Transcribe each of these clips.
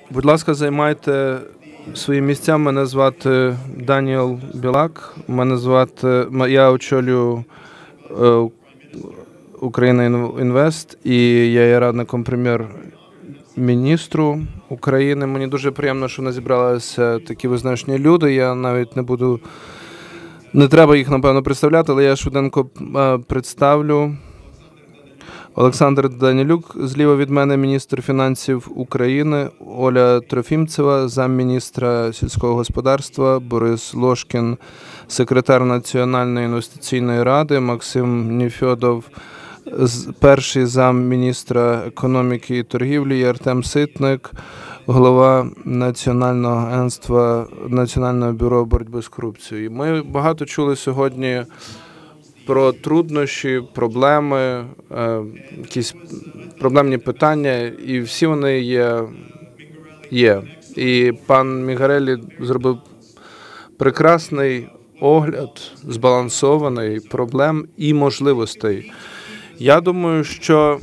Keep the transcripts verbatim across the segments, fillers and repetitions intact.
Будь ласка, займайте свої місця. Мене звати Даніел Білак. Мене звати, я очолюю е, Україна Інвест, і я є радником прем'єр-міністру України. Мені дуже приємно, що в нас зібралися такі визначні люди. Я навіть не буду, не треба їх, напевно, представляти, але я швиденько е, представлю. Олександр Данілюк, зліва від мене міністр фінансів України, Оля Трофімцева, замміністра сільського господарства, Борис Лошкін, секретар Національної інвестиційної ради, Максим Нефьодов, перший замміністра економіки і торгівлі, і Артем Ситник, голова Національного агентства, Національного бюро боротьби з корупцією. Ми багато чули сьогодні про труднощі, проблеми, якісь проблемні питання, і всі вони є. є. І пан Мігареллі зробив прекрасний огляд, збалансований проблем і можливостей. Я думаю, що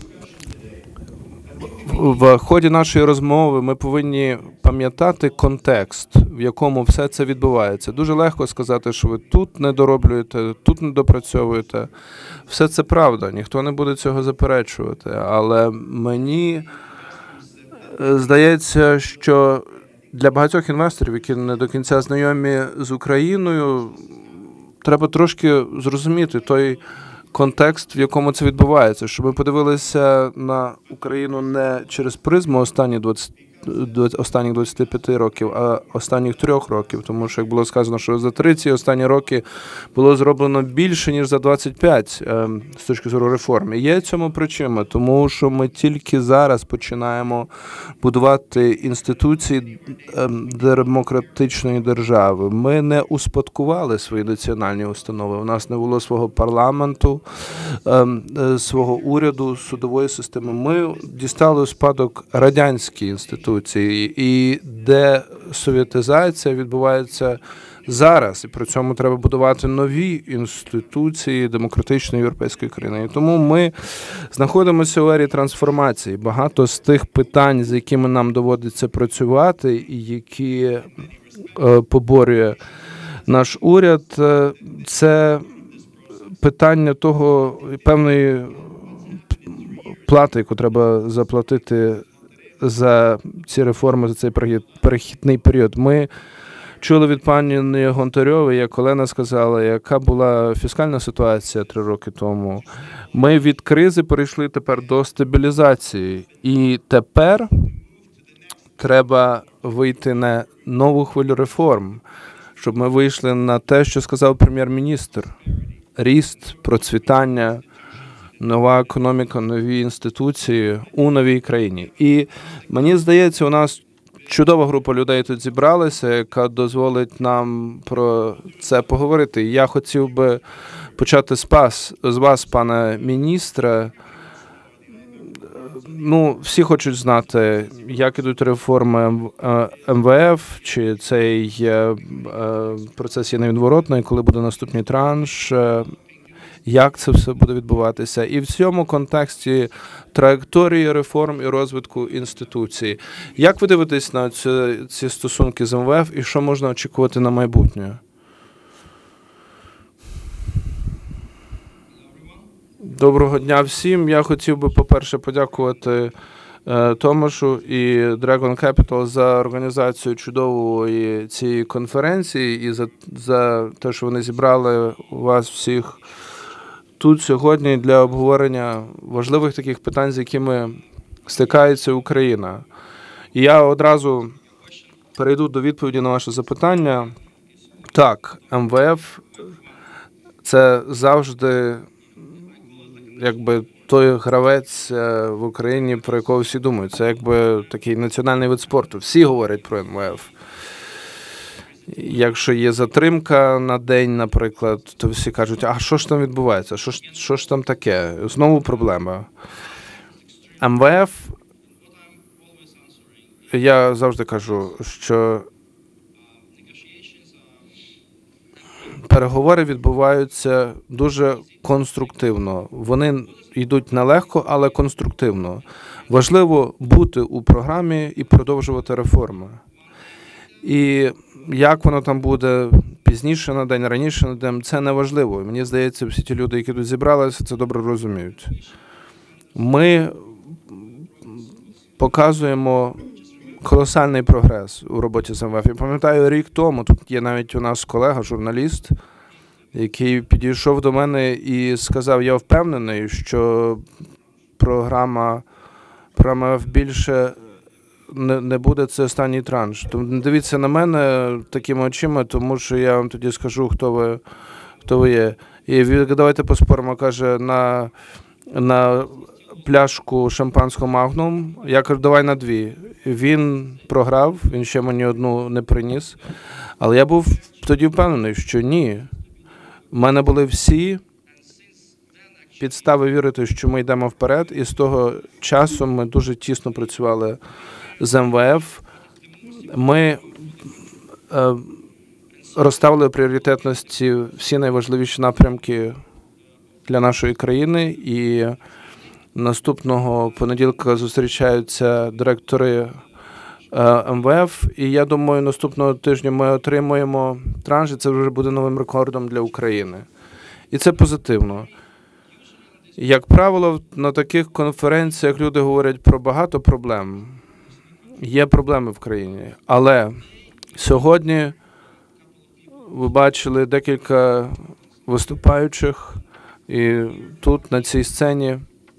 в ході нашої розмови ми повинні пам'ятати контекст, в якому все це відбувається. Дуже легко сказати, що ви тут не дороблюєте, тут не допрацьовуєте. Все це правда, ніхто не буде цього заперечувати. Але мені здається, що для багатьох інвесторів, які не до кінця знайомі з Україною, треба трошки зрозуміти той контекст, в якому це відбувається, щоб ми подивилися на Україну не через призму останніх двадцяти останніх двадцяти п'яти років, а останніх трьох років, тому що, як було сказано, що за тридцять останні роки було зроблено більше, ніж за двадцять п'ять з точки зору реформ. І є цьому причина, тому що ми тільки зараз починаємо будувати інституції демократичної держави. Ми не успадкували свої національні установи, у нас не було свого парламенту, свого уряду, судової системи. Ми дістали у спадок радянські інституції. І десовєтизація відбувається зараз, і при цьому треба будувати нові інституції демократичної європейської країни. І тому ми знаходимося у ері трансформації. Багато з тих питань, з якими нам доводиться працювати, і які е, поборює наш уряд, це питання того, певної плати, яку треба заплатити за ці реформи, за цей перехідний період. Ми чули від пані Гонтарьової, як Олена сказала, яка була фіскальна ситуація три роки тому. Ми від кризи перейшли тепер до стабілізації. І тепер треба вийти на нову хвилю реформ, щоб ми вийшли на те, що сказав прем'єр-міністр. Ріст, процвітання, нова економіка, нові інституції у новій країні. І мені здається, у нас чудова група людей тут зібралася, яка дозволить нам про це поговорити. Я хотів би почати з вас, з вас, пане міністре. Ну, всі хочуть знати, як ідуть реформи ем ве еф, чи цей процес є невідворотний, коли буде наступний транш, як це все буде відбуватися. І в цьому контексті траєкторії реформ і розвитку інституцій. Як ви дивитесь на ці, ці стосунки з ем ве еф і що можна очікувати на майбутнє? Доброго дня всім. Я хотів би, по-перше, подякувати е, Томашу і Dragon Capital за організацію чудової цієї конференції і за, за те, що вони зібрали вас всіх тут сьогодні для обговорення важливих таких питань, з якими стикається Україна. І я одразу перейду до відповіді на ваше запитання. Так, ем ве еф – це завжди якби той гравець в Україні, про якого всі думають. Це якби такий національний вид спорту. Всі говорять про ем ве еф. Якщо є затримка на день, наприклад, то всі кажуть, а що ж там відбувається, що ж, що ж там таке? Знову проблема. ем ве еф, я завжди кажу, що переговори відбуваються дуже конструктивно. Вони йдуть нелегко, але конструктивно. Важливо бути у програмі і продовжувати реформи. І як воно там буде пізніше на день, раніше на день, це не важливо. Мені здається, всі ті люди, які тут зібралися, це добре розуміють. Ми показуємо колосальний прогрес у роботі з МВФ. Я пам'ятаю, рік тому, тут є навіть у нас колега, журналіст, який підійшов до мене і сказав, я впевнений, що програма, програма МВФ більше не, не буде, це останній транш. Тому не дивіться на мене такими очима, тому що я вам тоді скажу, хто ви, хто ви є. І давайте поспоримо, каже, на, на пляшку шампанського Магнум. Я кажу, давай на дві. Він програв, він ще мені одну не приніс. Але я був тоді впевнений, що ні. У мене були всі підстави вірити, що ми йдемо вперед. І з того часу ми дуже тісно працювали з МВФ. Ми е, розставили пріоритетності всі найважливіші напрямки для нашої країни. І наступного понеділка зустрічаються директори МВФ, і я думаю, наступного тижня ми отримуємо транш, і це вже буде новим рекордом для України. І це позитивно. Як правило, на таких конференціях люди говорять про багато проблем. Є проблеми в країні. Але сьогодні ви бачили декілька виступаючих, і тут, на цій сцені,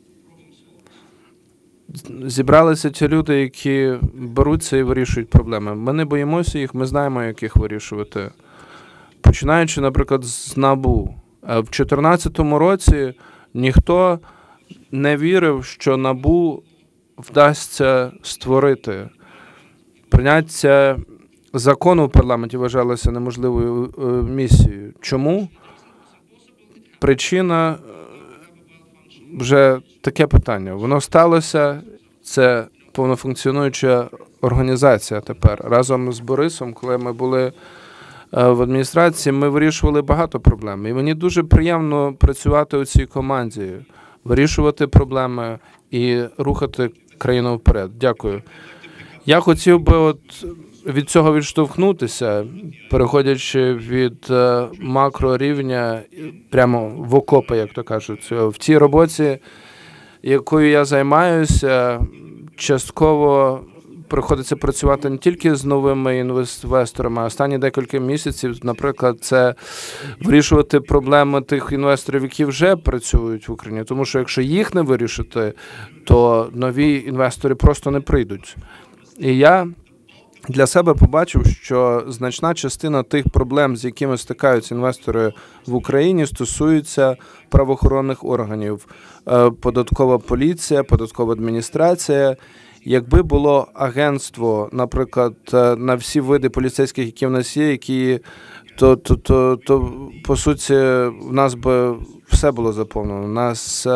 зібралися ті люди, які беруться і вирішують проблеми. Ми не боїмося їх, ми знаємо, як їх вирішувати. Починаючи, наприклад, з НАБУ. В дві тисячі чотирнадцятому році ніхто не вірив, що НАБУ вдасться створити. Прийняття закону в парламенті вважалося неможливою місією. Чому? Причина вже таке питання. Воно сталося, це повнофункціонуюча організація тепер. Разом з Борисом, коли ми були в адміністрації, ми вирішували багато проблем. І мені дуже приємно працювати у цій команді, вирішувати проблеми і рухати країну вперед. Дякую. Я хотів би от від цього відштовхнутися, переходячи від макрорівня прямо в окопи, як то кажуть. В цій роботі, якою я займаюся, частково приходиться працювати не тільки з новими інвесторами, а останні декілька місяців, наприклад, це вирішувати проблеми тих інвесторів, які вже працюють в Україні. Тому що якщо їх не вирішити, то нові інвестори просто не прийдуть. І я для себе побачив, що значна частина тих проблем, з якими стикаються інвестори в Україні, стосуються правоохоронних органів. Податкова поліція, податкова адміністрація. Якби було агентство, наприклад, на всі види поліцейських, які в нас є, які, то, то, то, то по суті, в нас би все було заповнено. У нас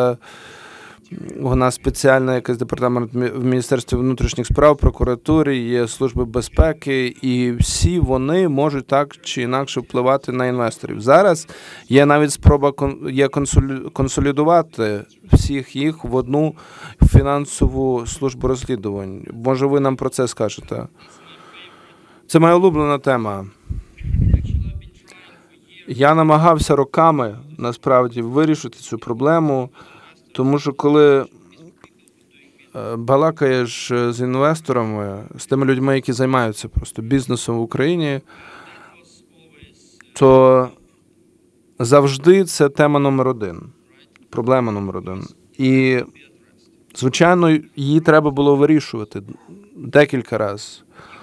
У нас спеціальний якийсь департамент в Міністерстві внутрішніх справ, прокуратурі, є служби безпеки, і всі вони можуть так чи інакше впливати на інвесторів. Зараз є навіть спроба є консолідувати всіх їх в одну фінансову службу розслідувань. Може, ви нам про це скажете? Це моя улюблена тема. Я намагався роками, насправді, вирішити цю проблему. Тому що коли балакаєш з інвесторами, з тими людьми, які займаються просто бізнесом в Україні, то завжди це тема номер один, проблема номер один. І, звичайно, її треба було вирішувати декілька разів.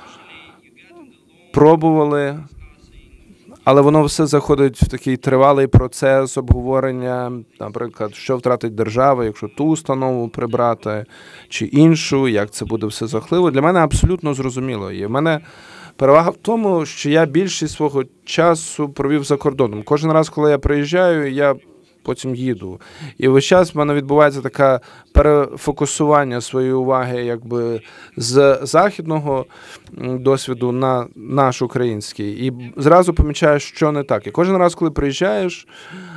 Пробували, але воно все заходить в такий тривалий процес обговорення, наприклад, що втратить держава, якщо ту установу прибрати, чи іншу, як це буде все жахливо. Для мене абсолютно зрозуміло. І в мене перевага в тому, що я більшість свого часу провів за кордоном. Кожен раз, коли я приїжджаю, я потім їду. І весь час в мене відбувається таке перефокусування своєї уваги якби з західного досвіду на наш український. І зразу помічаєш, що не так. І кожен раз, коли приїжджаєш,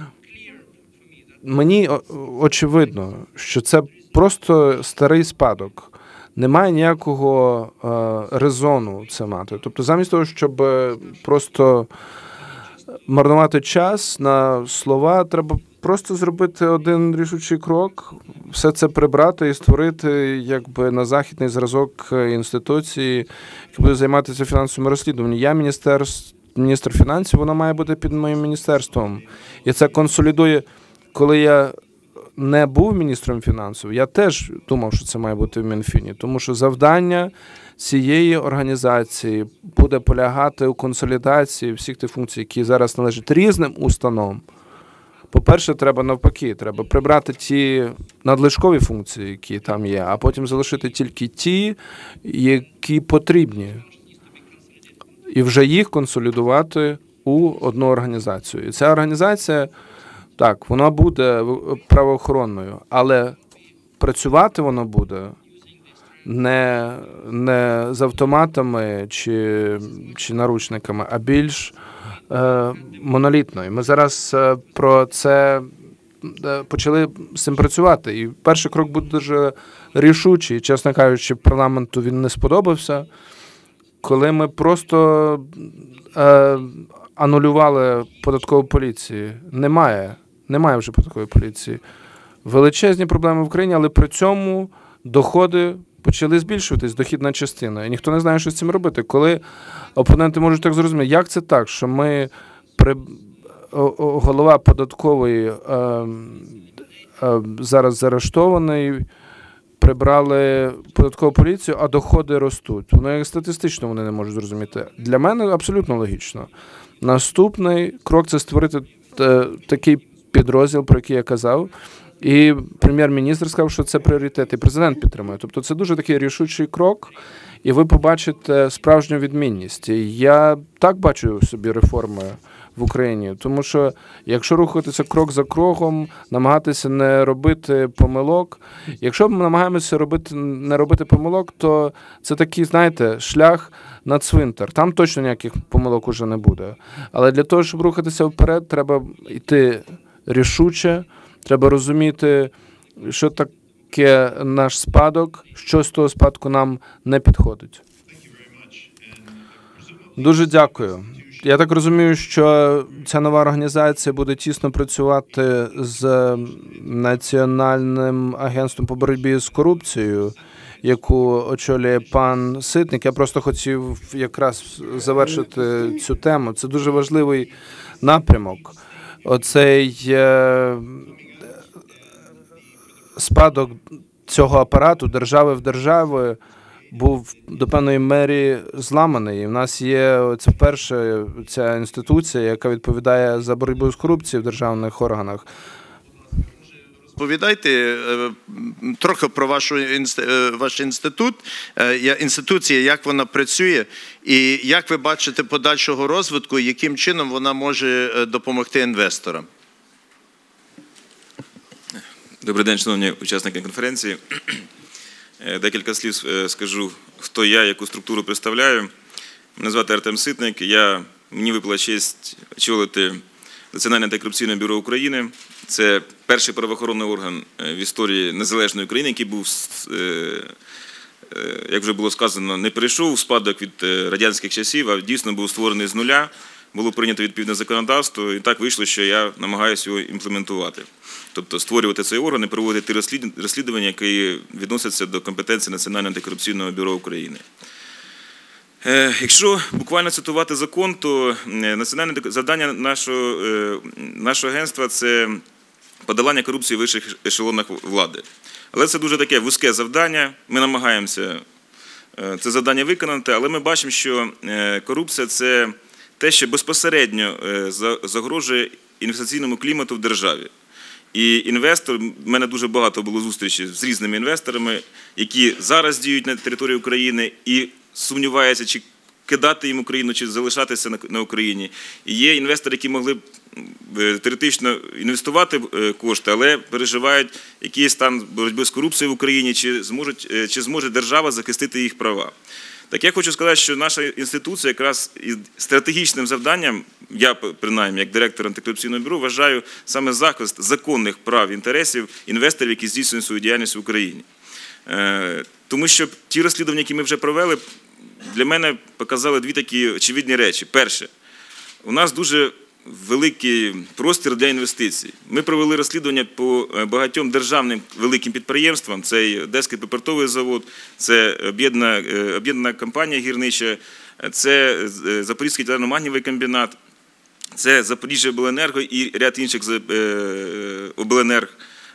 мені очевидно, що це просто старий спадок. Немає ніякого е, резону це мати. Тобто замість того, щоб просто марнувати час на слова, треба просто зробити один рішучий крок, все це прибрати і створити якби на західний зразок інституції, які будуть займатися фінансовими розслідуваннями. Я міністр, міністр фінансів, вона має бути під моїм міністерством. І це консолідує, коли я не був міністром фінансів, я теж думав, що це має бути в Мінфіні, тому що завдання цієї організації буде полягати у консолідації всіх тих функцій, які зараз належать різним установам. По-перше, треба навпаки, треба прибрати ті надлишкові функції, які там є, а потім залишити тільки ті, які потрібні. І вже їх консолідувати у одну організацію. І ця організація, так, вона буде правоохоронною, але працювати вона буде не, не з автоматами чи, чи наручниками, а більш е, монолітною. Ми зараз е, про це е, почали з цим працювати. І перший крок буде дуже рішучий. Чесно кажучи, парламенту він не сподобався, коли ми просто е, анулювали податкову поліцію. Немає. Немає вже податкової поліції. Величезні проблеми в Україні, але при цьому доходи почали збільшуватись, дохідна частина. І ніхто не знає, що з цим робити. Коли опоненти можуть так зрозуміти, як це так, що ми, при... голова податкової е... Е... зараз заарештований, прибрали податкову поліцію, а доходи ростуть. Воно як статистично вони не можуть зрозуміти. Для мене абсолютно логічно. Наступний крок – це створити такий підрозділ, про який я казав, і прем'єр-міністр сказав, що це пріоритет, і президент підтримує. Тобто це дуже такий рішучий крок, і ви побачите справжню відмінність. І я так бачу собі реформи в Україні, тому що якщо рухатися крок за кроком, намагатися не робити помилок, якщо ми намагаємося робити, не робити помилок, то це такий, знаєте, шлях на цвинтар. Там точно ніяких помилок уже не буде. Але для того, щоб рухатися вперед, треба йти рішуче, треба розуміти, що таке наш спадок, що з того спадку нам не підходить. Дуже дякую. Я так розумію, що ця нова організація буде тісно працювати з Національним агентством по боротьбі з корупцією, яку очолює пан Ситник. Я просто хотів якраз завершити цю тему. Це дуже важливий напрямок. Оцей е, спадок цього апарату держави в державі був до певної мері зламаний. І в нас є це перша ця інституція, яка відповідає за боротьбу з корупцією в державних органах. Розповідайте трохи про вашу, ваш інститут, інституція, як вона працює, і як ви бачите подальшого розвитку, яким чином вона може допомогти інвесторам. Добрий день, шановні учасники конференції. Декілька слів скажу, хто я, яку структуру представляю. Мене звати Артем Ситник, я, мені випала честь очолити Національне антикорупційне бюро України. Це перший правоохоронний орган в історії незалежної України, який був, як вже було сказано, не перейшов у спадок від радянських часів, а дійсно був створений з нуля, було прийнято відповідне законодавство, і так вийшло, що я намагаюся його імплементувати. Тобто створювати цей орган і проводити розслідування, які відносяться до компетенції Національного антикорупційного бюро України. Якщо буквально цитувати закон, то національне завдання нашого, нашого агентства – це подолання корупції в вищих ешелонах влади. Але це дуже таке вузьке завдання, ми намагаємося це завдання виконати, але ми бачимо, що корупція – це те, що безпосередньо загрожує інвестиційному клімату в державі. І інвестор, в мене дуже багато було зустрічей з різними інвесторами, які зараз діють на території України і сумніваються, чи покидати їм Україну чи залишатися на Україні. І є інвестори, які могли б теоретично інвестувати кошти, але переживають, який є стан боротьби з корупцією в Україні, чи, зможуть, чи зможе держава захистити їх права. Так я хочу сказати, що наша інституція якраз із стратегічним завданням, я принаймні як директор антикорупційного бюро, вважаю саме захист законних прав і інтересів інвесторів, які здійснюють свою діяльність в Україні. Тому що ті розслідування, які ми вже провели, для мене показали дві такі очевидні речі. Перше, у нас дуже великий простір для інвестицій. Ми провели розслідування по багатьом державним великим підприємствам. Це і Одеський папертовий завод, це об'єднана, об'єднана компанія гірнича, це Запорізький титано-магнієвий комбінат, це Запоріжжяобленерго і ряд інших обленерг,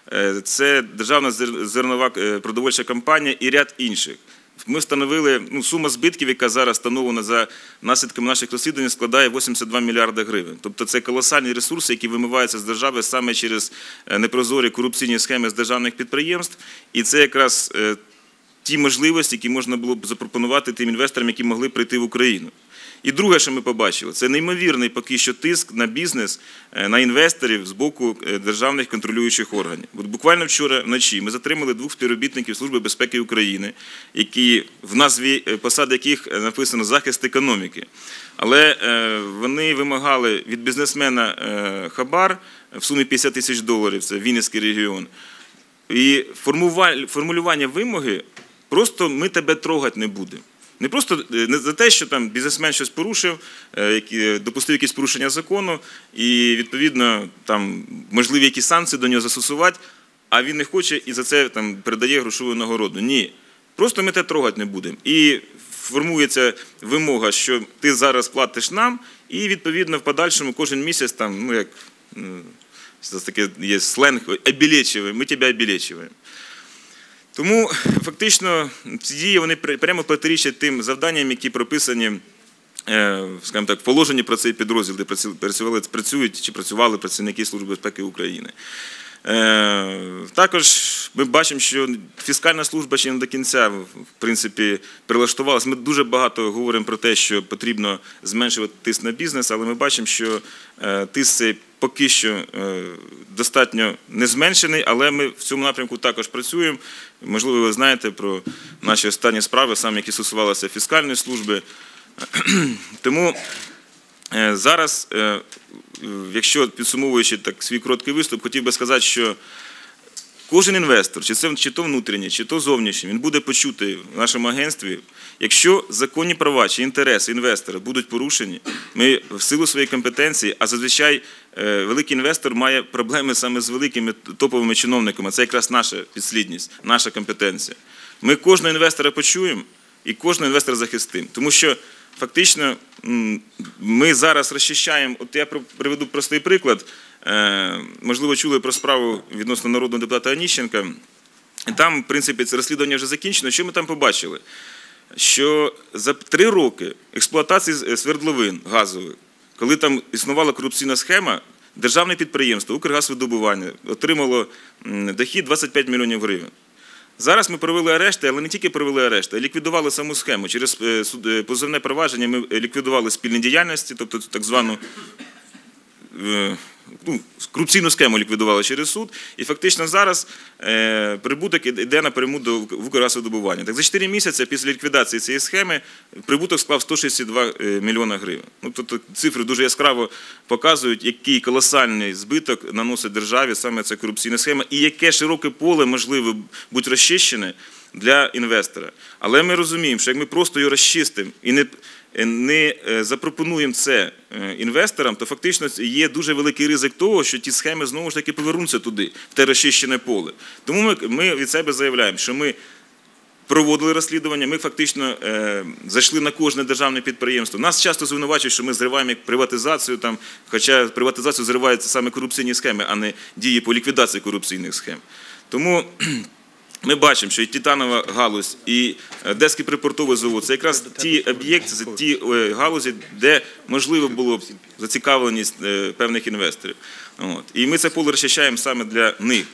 це Державна зернова продовольча компанія і ряд інших. Ми встановили, ну, сума збитків, яка зараз встановлена за наслідками наших розслідувань, складає вісімдесят два мільярди гривень. Тобто це колосальні ресурси, які вимиваються з держави саме через непрозорі корупційні схеми з державних підприємств. І це якраз ті можливості, які можна було б запропонувати тим інвесторам, які могли прийти в Україну. І друге, що ми побачили, це неймовірний поки що тиск на бізнес, на інвесторів з боку державних контролюючих органів. От буквально вчора вночі ми затримали двох співробітників Служби безпеки України, які, в назві посади яких написано «захист економіки». Але вони вимагали від бізнесмена хабар в сумі п'ятдесят тисяч доларів, це Вінницький регіон. І формулювання вимоги просто «ми тебе трогати не будемо». Не просто не за те, що там бізнесмен щось порушив, допустив якісь порушення закону і, відповідно, там можливі якісь санкції до нього застосувати, а він не хоче і за це там передає грошову нагороду. Ні. Просто ми тебе трогати не будемо. І формується вимога, що ти зараз платиш нам, і, відповідно, в подальшому кожен місяць, там, ну, як це таке є сленг, обілечуємо, ми тебе обілечуємо. Тому фактично ці дії вони прямо протирічать тим завданням, які прописані, скажімо так, в положенні про цей підрозділ, де працювали, працюють чи працювали працівники Служби безпеки України. Також ми бачимо, що фіскальна служба ще не до кінця, в принципі, прилаштувалася. Ми дуже багато говоримо про те, що потрібно зменшувати тиск на бізнес, але ми бачимо, що тиск цей поки що достатньо не зменшений, але ми в цьому напрямку також працюємо. Можливо, ви знаєте про наші останні справи, саме які стосувалися фіскальної служби. Тому зараз, якщо підсумовуючи так свій короткий виступ, хотів би сказати, що кожен інвестор, чи це чи то внутрішній, чи то зовнішній, він буде почутий в нашому агентстві. Якщо законні права чи інтереси інвестора будуть порушені, ми в силу своєї компетенції, а зазвичай великий інвестор має проблеми саме з великими топовими чиновниками, це якраз наша підслідність, наша компетенція. Ми кожного інвестора почуємо і кожного інвестора захистимо, тому що фактично ми зараз розчищаємо, от я приведу простий приклад, можливо, чули про справу відносно народного депутата Аніщенка, і там, в принципі, це розслідування вже закінчено. Що ми там побачили? Що за три роки експлуатації свердловин газових, коли там існувала корупційна схема, державне підприємство «Укргазвидобування» отримало дохід двадцять п'ять мільйонів гривень. Зараз ми провели арешти, але не тільки провели арешти, а ліквідували саму схему. Через позовне провадження ми ліквідували спільні діяльності, тобто так звану ну, корупційну схему ліквідували через суд, і фактично зараз е, прибуток йде напряму до Укргазвидобування. Так за чотири місяці після ліквідації цієї схеми прибуток склав сто шістдесят два мільйона гривень. Ну, тобто цифри дуже яскраво показують, який колосальний збиток наносить державі саме ця корупційна схема і яке широке поле можливо бути розчищене для інвестора. Але ми розуміємо, що як ми просто його розчистимо і не не запропонуємо це інвесторам, то фактично є дуже великий ризик того, що ті схеми знову ж таки повернуться туди, в те розчищене поле. Тому ми, ми від себе заявляємо, що ми проводили розслідування, ми фактично е, зайшли на кожне державне підприємство. Нас часто звинувачують, що ми зриваємо приватизацію, там, хоча приватизацію зриваються саме корупційні схеми, а не дії по ліквідації корупційних схем. Тому ми бачимо, що і титанова галузь, і Одеський припортовий завод – це якраз ті об'єкти, це ті галузі, де можливо було б зацікавленість певних інвесторів. От. І ми це поле розчищаємо саме для них.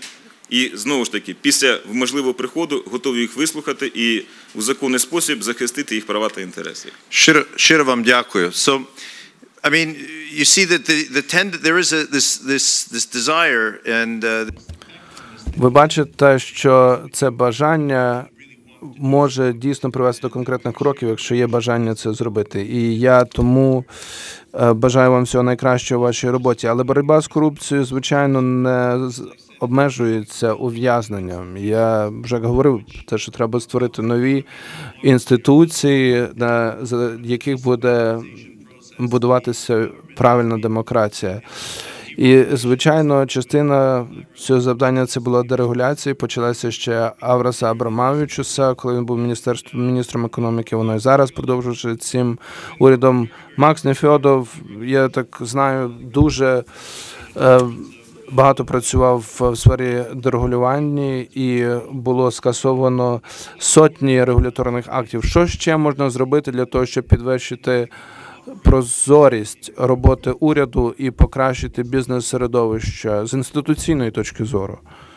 І, знову ж таки, після можливого приходу готові їх вислухати і у законний спосіб захистити їх права та інтереси. Щиро, щиро вам дякую. So, I mean, you see that the, the tend, there is a, this, this, this desire and uh, Ви бачите, що це бажання може дійсно привести до конкретних кроків, якщо є бажання це зробити. І я тому е, бажаю вам всього найкращого у вашій роботі. Але боротьба з корупцією, звичайно, не з- обмежується ув'язненням. Я вже говорив, те, що треба створити нові інституції, на за яких буде будуватися правильна демократія. І, звичайно, частина цього завдання – це була дерегуляція. Почалася ще Авраса Абрамавичуса, коли він був міністерством, міністром економіки. Воно і зараз продовжує цим урядом. Макс Нефьодов, я так знаю, дуже е, багато працював в сфері дерегулювання і було скасовано сотні регуляторних актів. Що ще можна зробити для того, щоб підвищити прозорість роботи уряду і покращити бізнес-середовище з інституційної точки зору?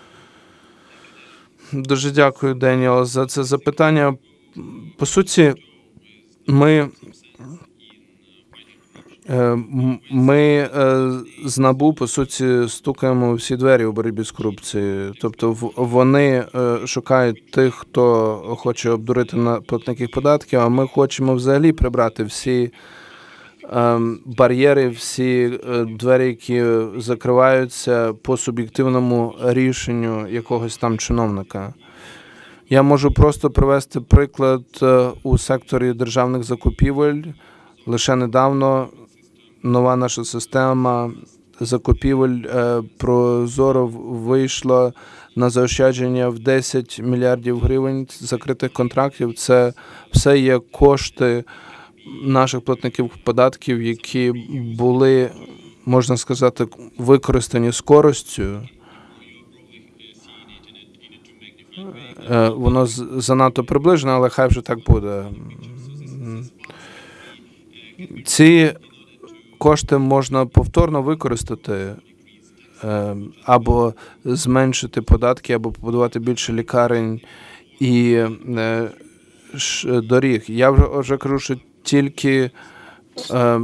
Дуже дякую, Деніел, за це запитання. По суті, ми, е, м- ми е, з НАБУ, по суті, стукаємо у всі двері у боротьбі з корупцією. Тобто в- вони е, шукають тих, хто хоче обдурити на платників податків, а ми хочемо взагалі прибрати всі ем, бар'єри, всі е, двері, які закриваються по суб'єктивному рішенню якогось там чиновника. Я можу просто привести приклад е, у секторі державних закупівель. Лише недавно нова наша система закупівель е, ProZorro вийшла на заощадження в десять мільярдів гривень закритих контрактів. Це все є кошти наших платників податків, які були, можна сказати, використані з користю. Е, Воно з- занадто приближено, але хай вже так буде. Ці кошти можна повторно використати е, або зменшити податки, або побудувати більше лікарень і е, ш- доріг. Я вже, вже кажу, що тільки е,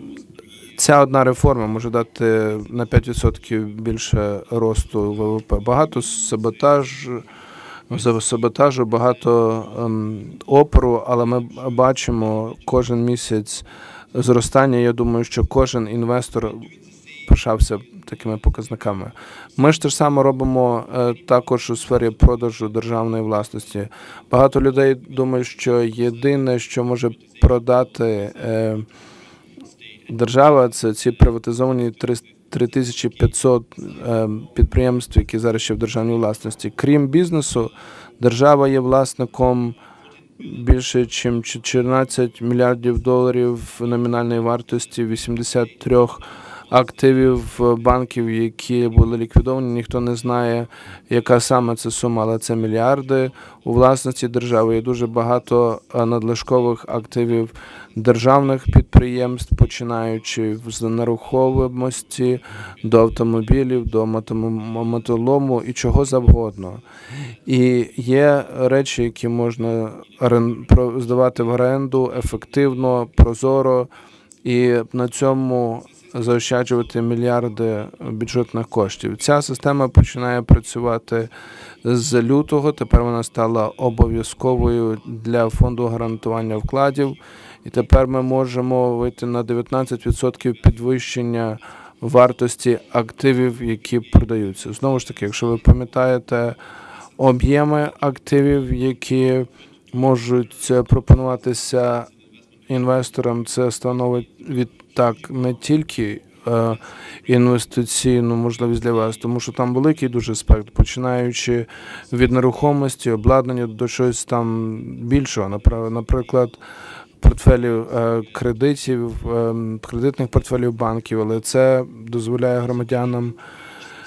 ця одна реформа може дати на п'ять відсотків більше росту ВВП. Багато саботаж, за саботажу, багато ем, опору, але ми бачимо кожен місяць зростання. Я думаю, що кожен інвестор пишався такими показниками. Ми ж те ж саме робимо е, також у сфері продажу державної власності. Багато людей думають, що єдине, що може продати е, держава, це ці приватизовані три тисячі п'ятсот е, підприємств, які зараз ще в державній власності. Крім бізнесу, держава є власником більше, ніж чотирнадцять мільярдів доларів номінальної вартості, вісімдесят три активів банків, які були ліквідовані. Ніхто не знає, яка саме це сума, але це мільярди. У власності держави є дуже багато е, надлишкових активів державних підприємств, починаючи з нерухомості до автомобілів, до мотому- мотолому і чого завгодно. І є речі, які можна орен- про- здавати в оренду ефективно, прозоро, і на цьому заощаджувати мільярди бюджетних коштів. Ця система починає працювати з лютого, тепер вона стала обов'язковою для фонду гарантування вкладів, і тепер ми можемо вийти на дев'ятнадцять відсотків підвищення вартості активів, які продаються. Знову ж таки, якщо ви пам'ятаєте об'єми активів, які можуть пропонуватися інвесторам, це становить відтак не тільки е, інвестиційну можливість для вас, тому що там великий дуже спектр, починаючи від нерухомості, обладнання до щось там більшого. Напра- Наприклад, портфелів е, кредитів, е, кредитних портфелів банків, але це дозволяє громадянам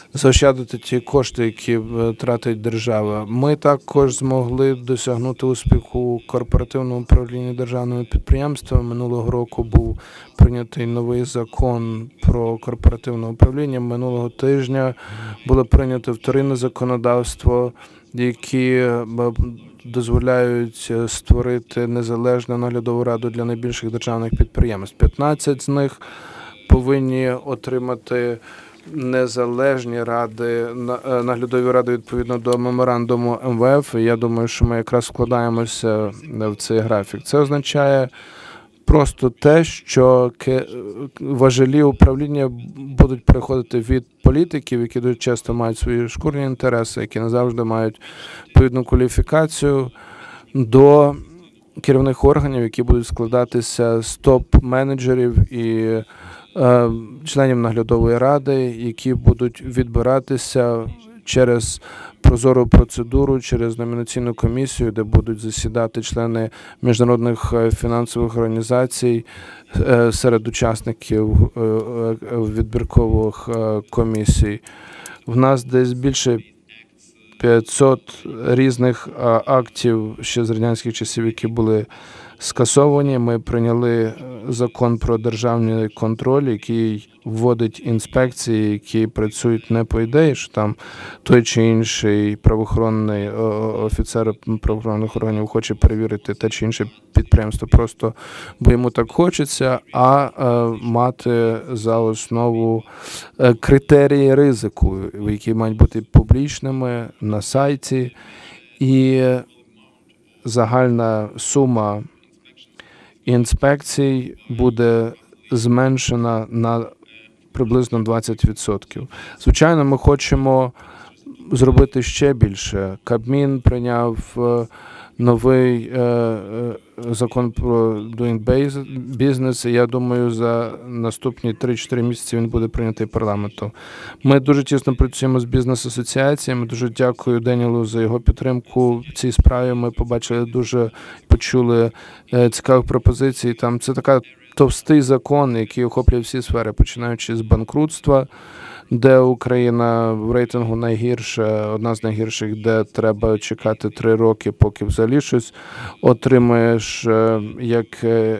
заощадити ті кошти, які е, тратить держава. Ми також змогли досягнути успіху у корпоративному управлінні державними підприємствами. Минулого року був прийнятий новий закон про корпоративне управління. Минулого тижня було прийнято вторинне законодавство, які е, дозволяють створити незалежну наглядову раду для найбільших державних підприємств. п'ятнадцять з них повинні отримати незалежні ради, наглядові ради відповідно до меморандуму ем ве еф. І я думаю, що ми якраз вкладаємося в цей графік. Це означає просто те, що важелі управління будуть переходити від політиків, які дуже часто мають свої шкурні інтереси, які не завжди мають відповідну кваліфікацію, до керівних органів, які будуть складатися з топ-менеджерів і е, членів наглядової ради, які будуть відбиратися через прозору процедуру, через номінаційну комісію, де будуть засідати члени міжнародних фінансових організацій е, серед учасників е, е, відбіркових е, комісій. В нас десь більше п'ятсот різних актів ще з радянських часів, які були скасовані. Ми прийняли закон про державний контроль, який вводить інспекції, які працюють не по ідеї, що там той чи інший правоохоронний офіцер правоохоронних органів хоче перевірити те чи інше підприємство просто, бо йому так хочеться, а мати за основу критерії ризику, які мають бути публічними на сайті, і загальна сума інспекцій буде зменшена на приблизно двадцять відсотків. Звичайно, ми хочемо зробити ще більше. Кабмін прийняв новий закон про Doing Business, і я думаю, за наступні три-чотири місяці він буде прийнятий парламентом. Ми дуже тісно працюємо з бізнес-асоціаціями. Дуже дякую Денілу за його підтримку в цій справі. Ми побачили дуже, почули цікавих пропозицій. Там це така товстий закон, який охоплює всі сфери, починаючи з банкрутства, де Україна в рейтингу найгірша, одна з найгірших, де треба чекати три роки, поки взагалі щось отримаєш як,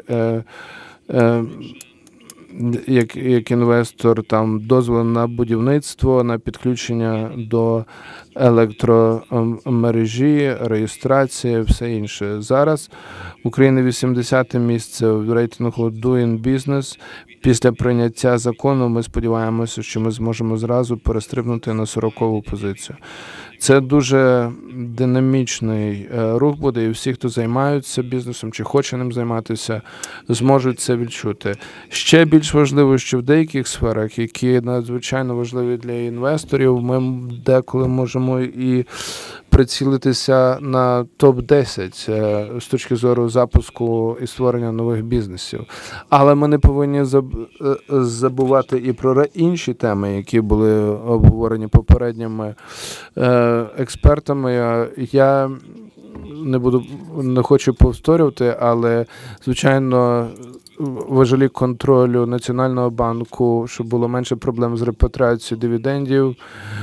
як, як інвестор, там дозвіл на будівництво, на підключення до електромережі, реєстрація, все інше. Зараз Україна вісімдесяте місце в рейтингу Doing Business. Після прийняття закону ми сподіваємося, що ми зможемо зразу перестрибнути на сорокову позицію. Це дуже динамічний рух буде, і всі, хто займаються бізнесом чи хоче ним займатися, зможуть це відчути. Ще більш важливо, що в деяких сферах, які надзвичайно важливі для інвесторів, ми деколи можемо і прицілитися на топ десять з точки зору запуску і створення нових бізнесів. Але ми не повинні забувати і про інші теми, які були обговорені попередніми експертами. Я не буду, не хочу повторювати, але, звичайно, важелі контролю Національного банку, щоб було менше проблем з репатріацією дивідендів,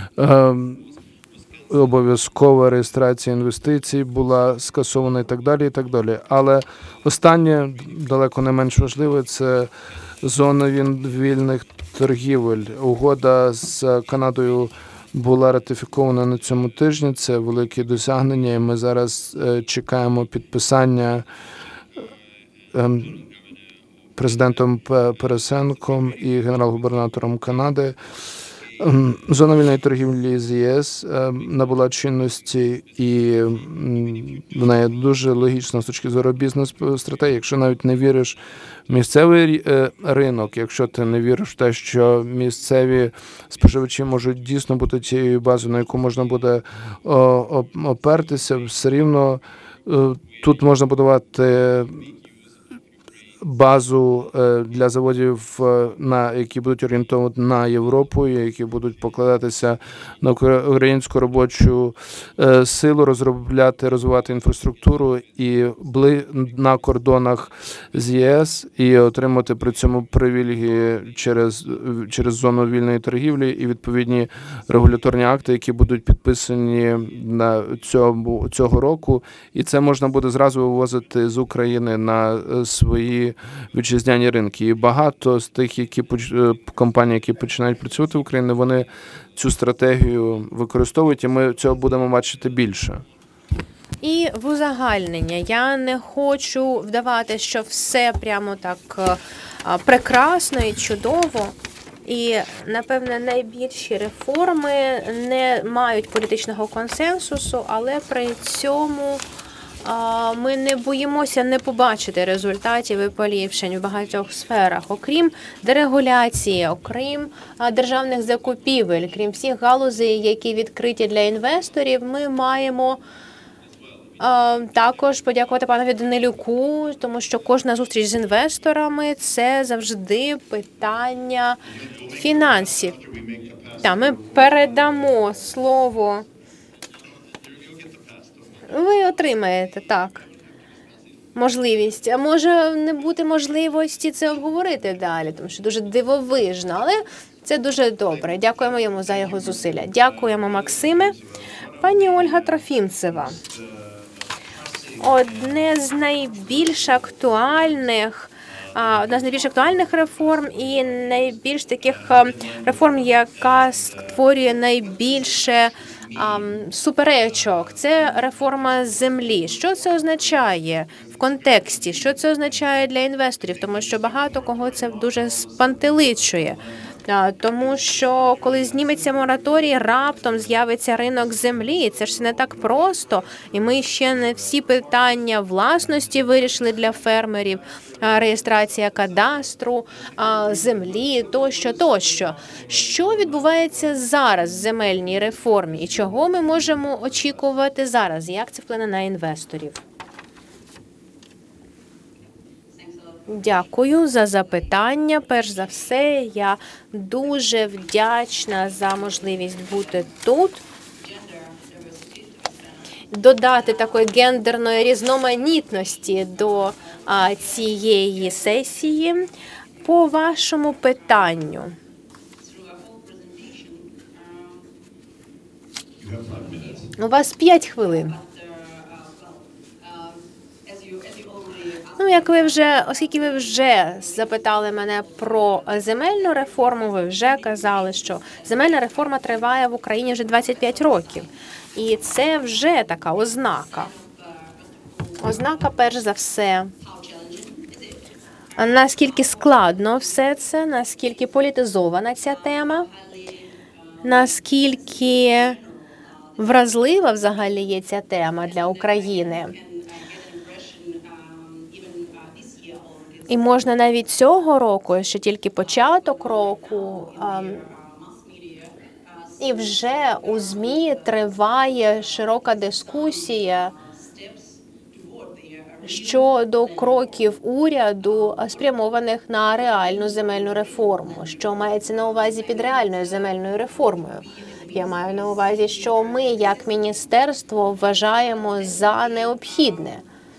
обов'язкова реєстрація інвестицій була скасована і так далі, і так далі. Але останнє, далеко не менш важливе, це зона вільних торгівель. Угода з Канадою була ратифікована на цьому тижні, це велике досягнення, і ми зараз чекаємо підписання президентом Порошенком і генерал-губернатором Канади. Зона вільної торгівлі з ЄС набула чинності, і вона є дуже логічна з точки зору бізнес-стратегії. Якщо навіть не віриш в місцевий ринок, якщо ти не віриш в те, що місцеві споживачі можуть дійсно бути тією базою, на яку можна буде опертися, все рівно тут можна будувати базу е, для заводів, е, на які будуть орієнтовані на Європу, і які будуть покладатися на українську робочу е, силу, розробляти, розвивати інфраструктуру і бли на кордонах з ЄС і отримати при цьому привілегії через, через зону вільної торгівлі і відповідні регуляторні акти, які будуть підписані на цьому цього року. І це можна буде зразу вивозити з України на свої вітчизняні ринки. І багато з тих, які компаній, які починають працювати в Україні, вони цю стратегію використовують, і ми цього будемо бачити більше. І в узагальнення я не хочу вдавати, що все прямо так прекрасно і чудово. І, напевне, найбільші реформи не мають політичного консенсусу, але при цьому ми не боїмося не побачити результатів і поліпшень в багатьох сферах, окрім дерегуляції, окрім державних закупівель, крім всіх галузей, які відкриті для інвесторів, ми маємо також подякувати панові Данилюку, тому що кожна зустріч з інвесторами – це завжди питання фінансів. Та, ми передамо слово. Ви отримаєте, так, можливість. А може не бути можливості це обговорити далі, тому що дуже дивовижно, але це дуже добре. Дякуємо йому за його зусилля. Дякуємо, Максиме. Пані Ольга Трофімцева. Одне з найбільш актуальних, одна з найбільш актуальних реформ і найбільш таких реформ, яка створює найбільше суперечок. Це реформа землі. Що це означає в контексті? Що це означає для інвесторів? Тому що багато кого це дуже спантеличує. Тому що коли зніметься мораторій, раптом з'явиться ринок землі. Це ж не так просто. І ми ще не всі питання власності вирішили для фермерів. Реєстрація кадастру, землі, тощо, тощо. Що відбувається зараз в земельній реформі? І чого ми можемо очікувати зараз? Як це вплине на інвесторів? Дякую за запитання. Перш за все, я дуже вдячна за можливість бути тут. Додати такої гендерної різноманітності до а, цієї сесії. По вашому питанню. У вас п'ять хвилин. Ну, як ви вже, оскільки ви вже запитали мене про земельну реформу, ви вже казали, що земельна реформа триває в Україні вже двадцять п'ять років. І це вже така ознака. Ознака, перш за все, наскільки складно все це, наскільки політизована ця тема, наскільки вразлива взагалі є ця тема для України. І можна навіть цього року, ще тільки початок року, і вже у ЗМІ триває широка дискусія щодо кроків уряду, спрямованих на реальну земельну реформу. Що мається на увазі під реальною земельною реформою? Я маю на увазі, що ми, як міністерство, вважаємо за необхідне.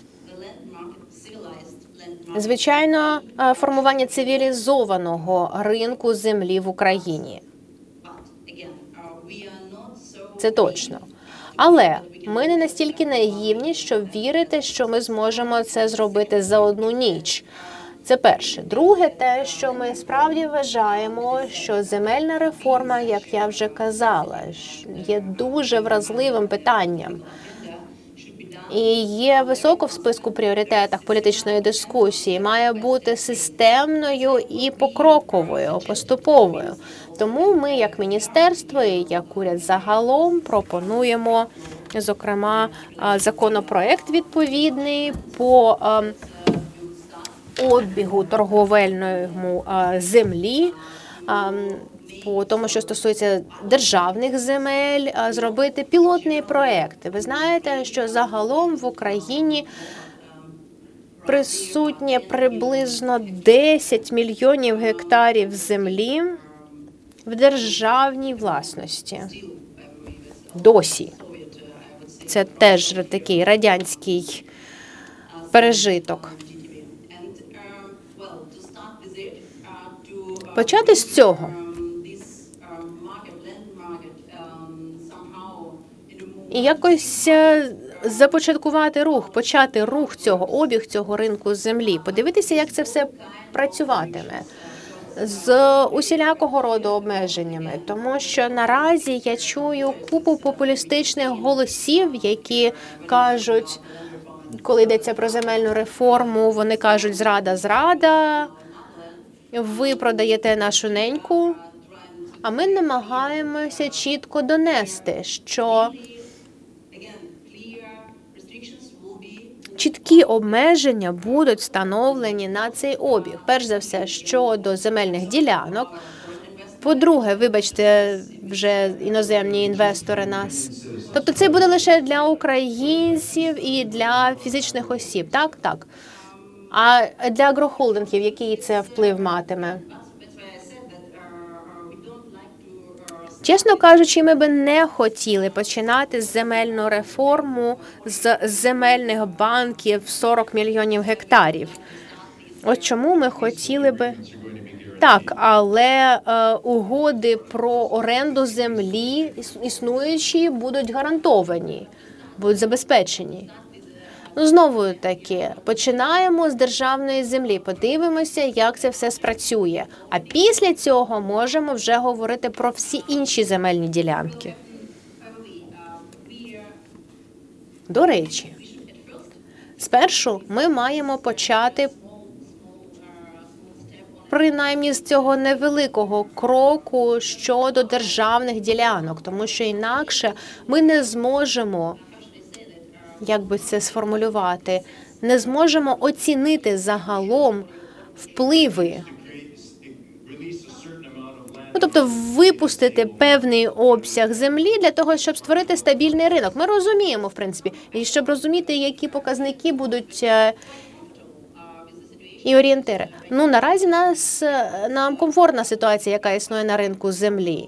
Звичайно, формування цивілізованого ринку землі в Україні. Це точно. Але ми не настільки наївні, щоб вірити, що ми зможемо це зробити за одну ніч. Це перше. Друге, те, що ми справді вважаємо, що земельна реформа, як я вже казала, є дуже вразливим питанням. І є високо в списку пріоритетах політичної дискусії, має бути системною і покроковою, поступовою. Тому ми, як міністерство і як уряд загалом, пропонуємо, зокрема, законопроект відповідний по обігу торговельному землі, по тому, що стосується державних земель, зробити пілотний проект. Ви знаєте, що загалом в Україні присутнє приблизно десять мільйонів гектарів землі в державній власності. Досі. Це теж такий радянський пережиток. Почати з цього. І якось започаткувати рух, почати рух цього, обіг цього ринку землі, подивитися, як це все працюватиме з усілякого роду обмеженнями. Тому що наразі я чую купу популістичних голосів, які кажуть, коли йдеться про земельну реформу, вони кажуть «зрада, зрада», ви продаєте нашу неньку, а ми намагаємося чітко донести, що чіткі обмеження будуть встановлені на цей обіг. Перш за все, щодо земельних ділянок. По-друге, вибачте, вже іноземні інвестори нас. Тобто це буде лише для українців і для фізичних осіб, так? Так. А для агрохолдингів який це вплив матиме? Чесно кажучи, ми би не хотіли починати земельну реформу з земельних банків сорок мільйонів гектарів. От чому ми хотіли би... Так, але е, угоди про оренду землі існуючі будуть гарантовані, будуть забезпечені. Ну, знову таки, починаємо з державної землі, подивимося, як це все спрацює. А після цього можемо вже говорити про всі інші земельні ділянки. До речі, спершу ми маємо почати принаймні з цього невеликого кроку щодо державних ділянок, тому що інакше ми не зможемо, як би це сформулювати, не зможемо оцінити загалом впливи. Ну, тобто випустити певний обсяг землі для того, щоб створити стабільний ринок. Ми розуміємо, в принципі, і щоб розуміти, які показники будуть і орієнтири. Ну, наразі нас, нам комфортна ситуація, яка існує на ринку землі.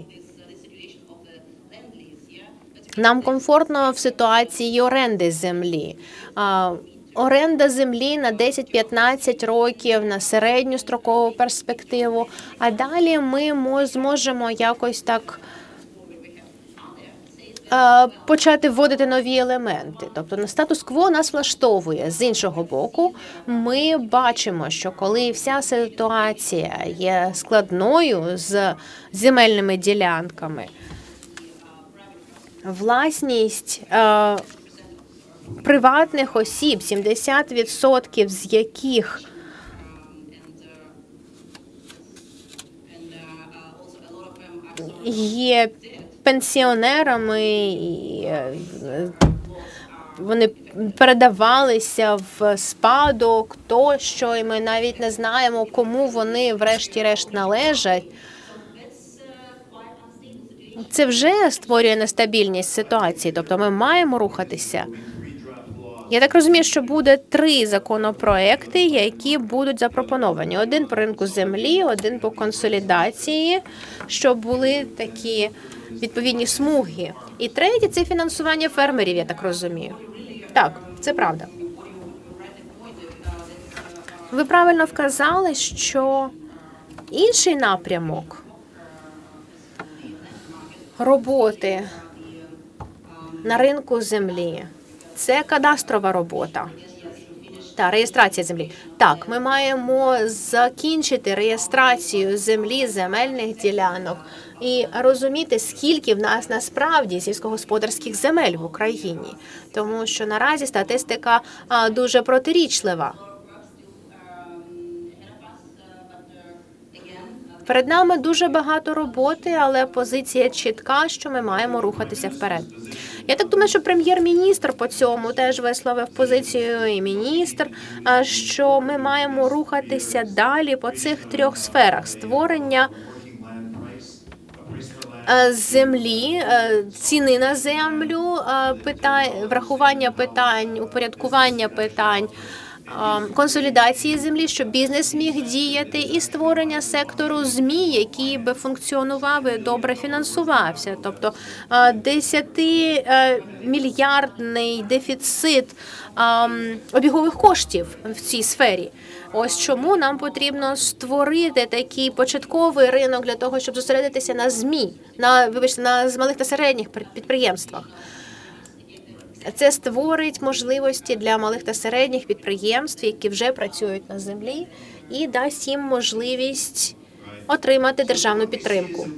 Нам комфортно в ситуації оренди землі. А, оренда землі на десять-п'ятнадцять років, на середню строкову перспективу. А далі ми зможемо якось так а, почати вводити нові елементи. Тобто на статус-кво нас влаштовує. З іншого боку, ми бачимо, що коли вся ситуація є складною з земельними ділянками, власність е, приватних осіб, сімдесят відсотків з яких є пенсіонерами, і е, вони передавалися в спадок тощо, і ми навіть не знаємо, кому вони врешті-решт належать. Це вже створює нестабільність ситуації, тобто ми маємо рухатися. Я так розумію, що буде три законопроекти, які будуть запропоновані. Один по ринку землі, один по консолідації, щоб були такі відповідні смуги. І третє – це фінансування фермерів, я так розумію. Так, це правда. Ви правильно вказали, що інший напрямок роботи на ринку землі – це кадастрова робота та реєстрація землі. Так, ми маємо закінчити реєстрацію землі, земельних ділянок і розуміти, скільки в нас насправді сільськогосподарських земель в Україні. Тому що наразі статистика дуже протирічлива. Перед нами дуже багато роботи, але позиція чітка, що ми маємо рухатися вперед. Я так думаю, що прем'єр-міністр по цьому теж висловив позицію, і міністр, що ми маємо рухатися далі по цих трьох сферах: створення землі, ціни на землю, питань, врахування питань, упорядкування питань консолідації землі, щоб бізнес міг діяти, і створення сектору ЗМІ, який би функціонував і добре фінансувався. Тобто десятимільярдний дефіцит обігових коштів в цій сфері. Ось чому нам потрібно створити такий початковий ринок для того, щоб зосередитися на ЗМІ, на, вибачте, на малих та середніх підприємствах. Це створить можливості для малих та середніх підприємств, які вже працюють на землі, і дасть їм можливість отримати державну підтримку.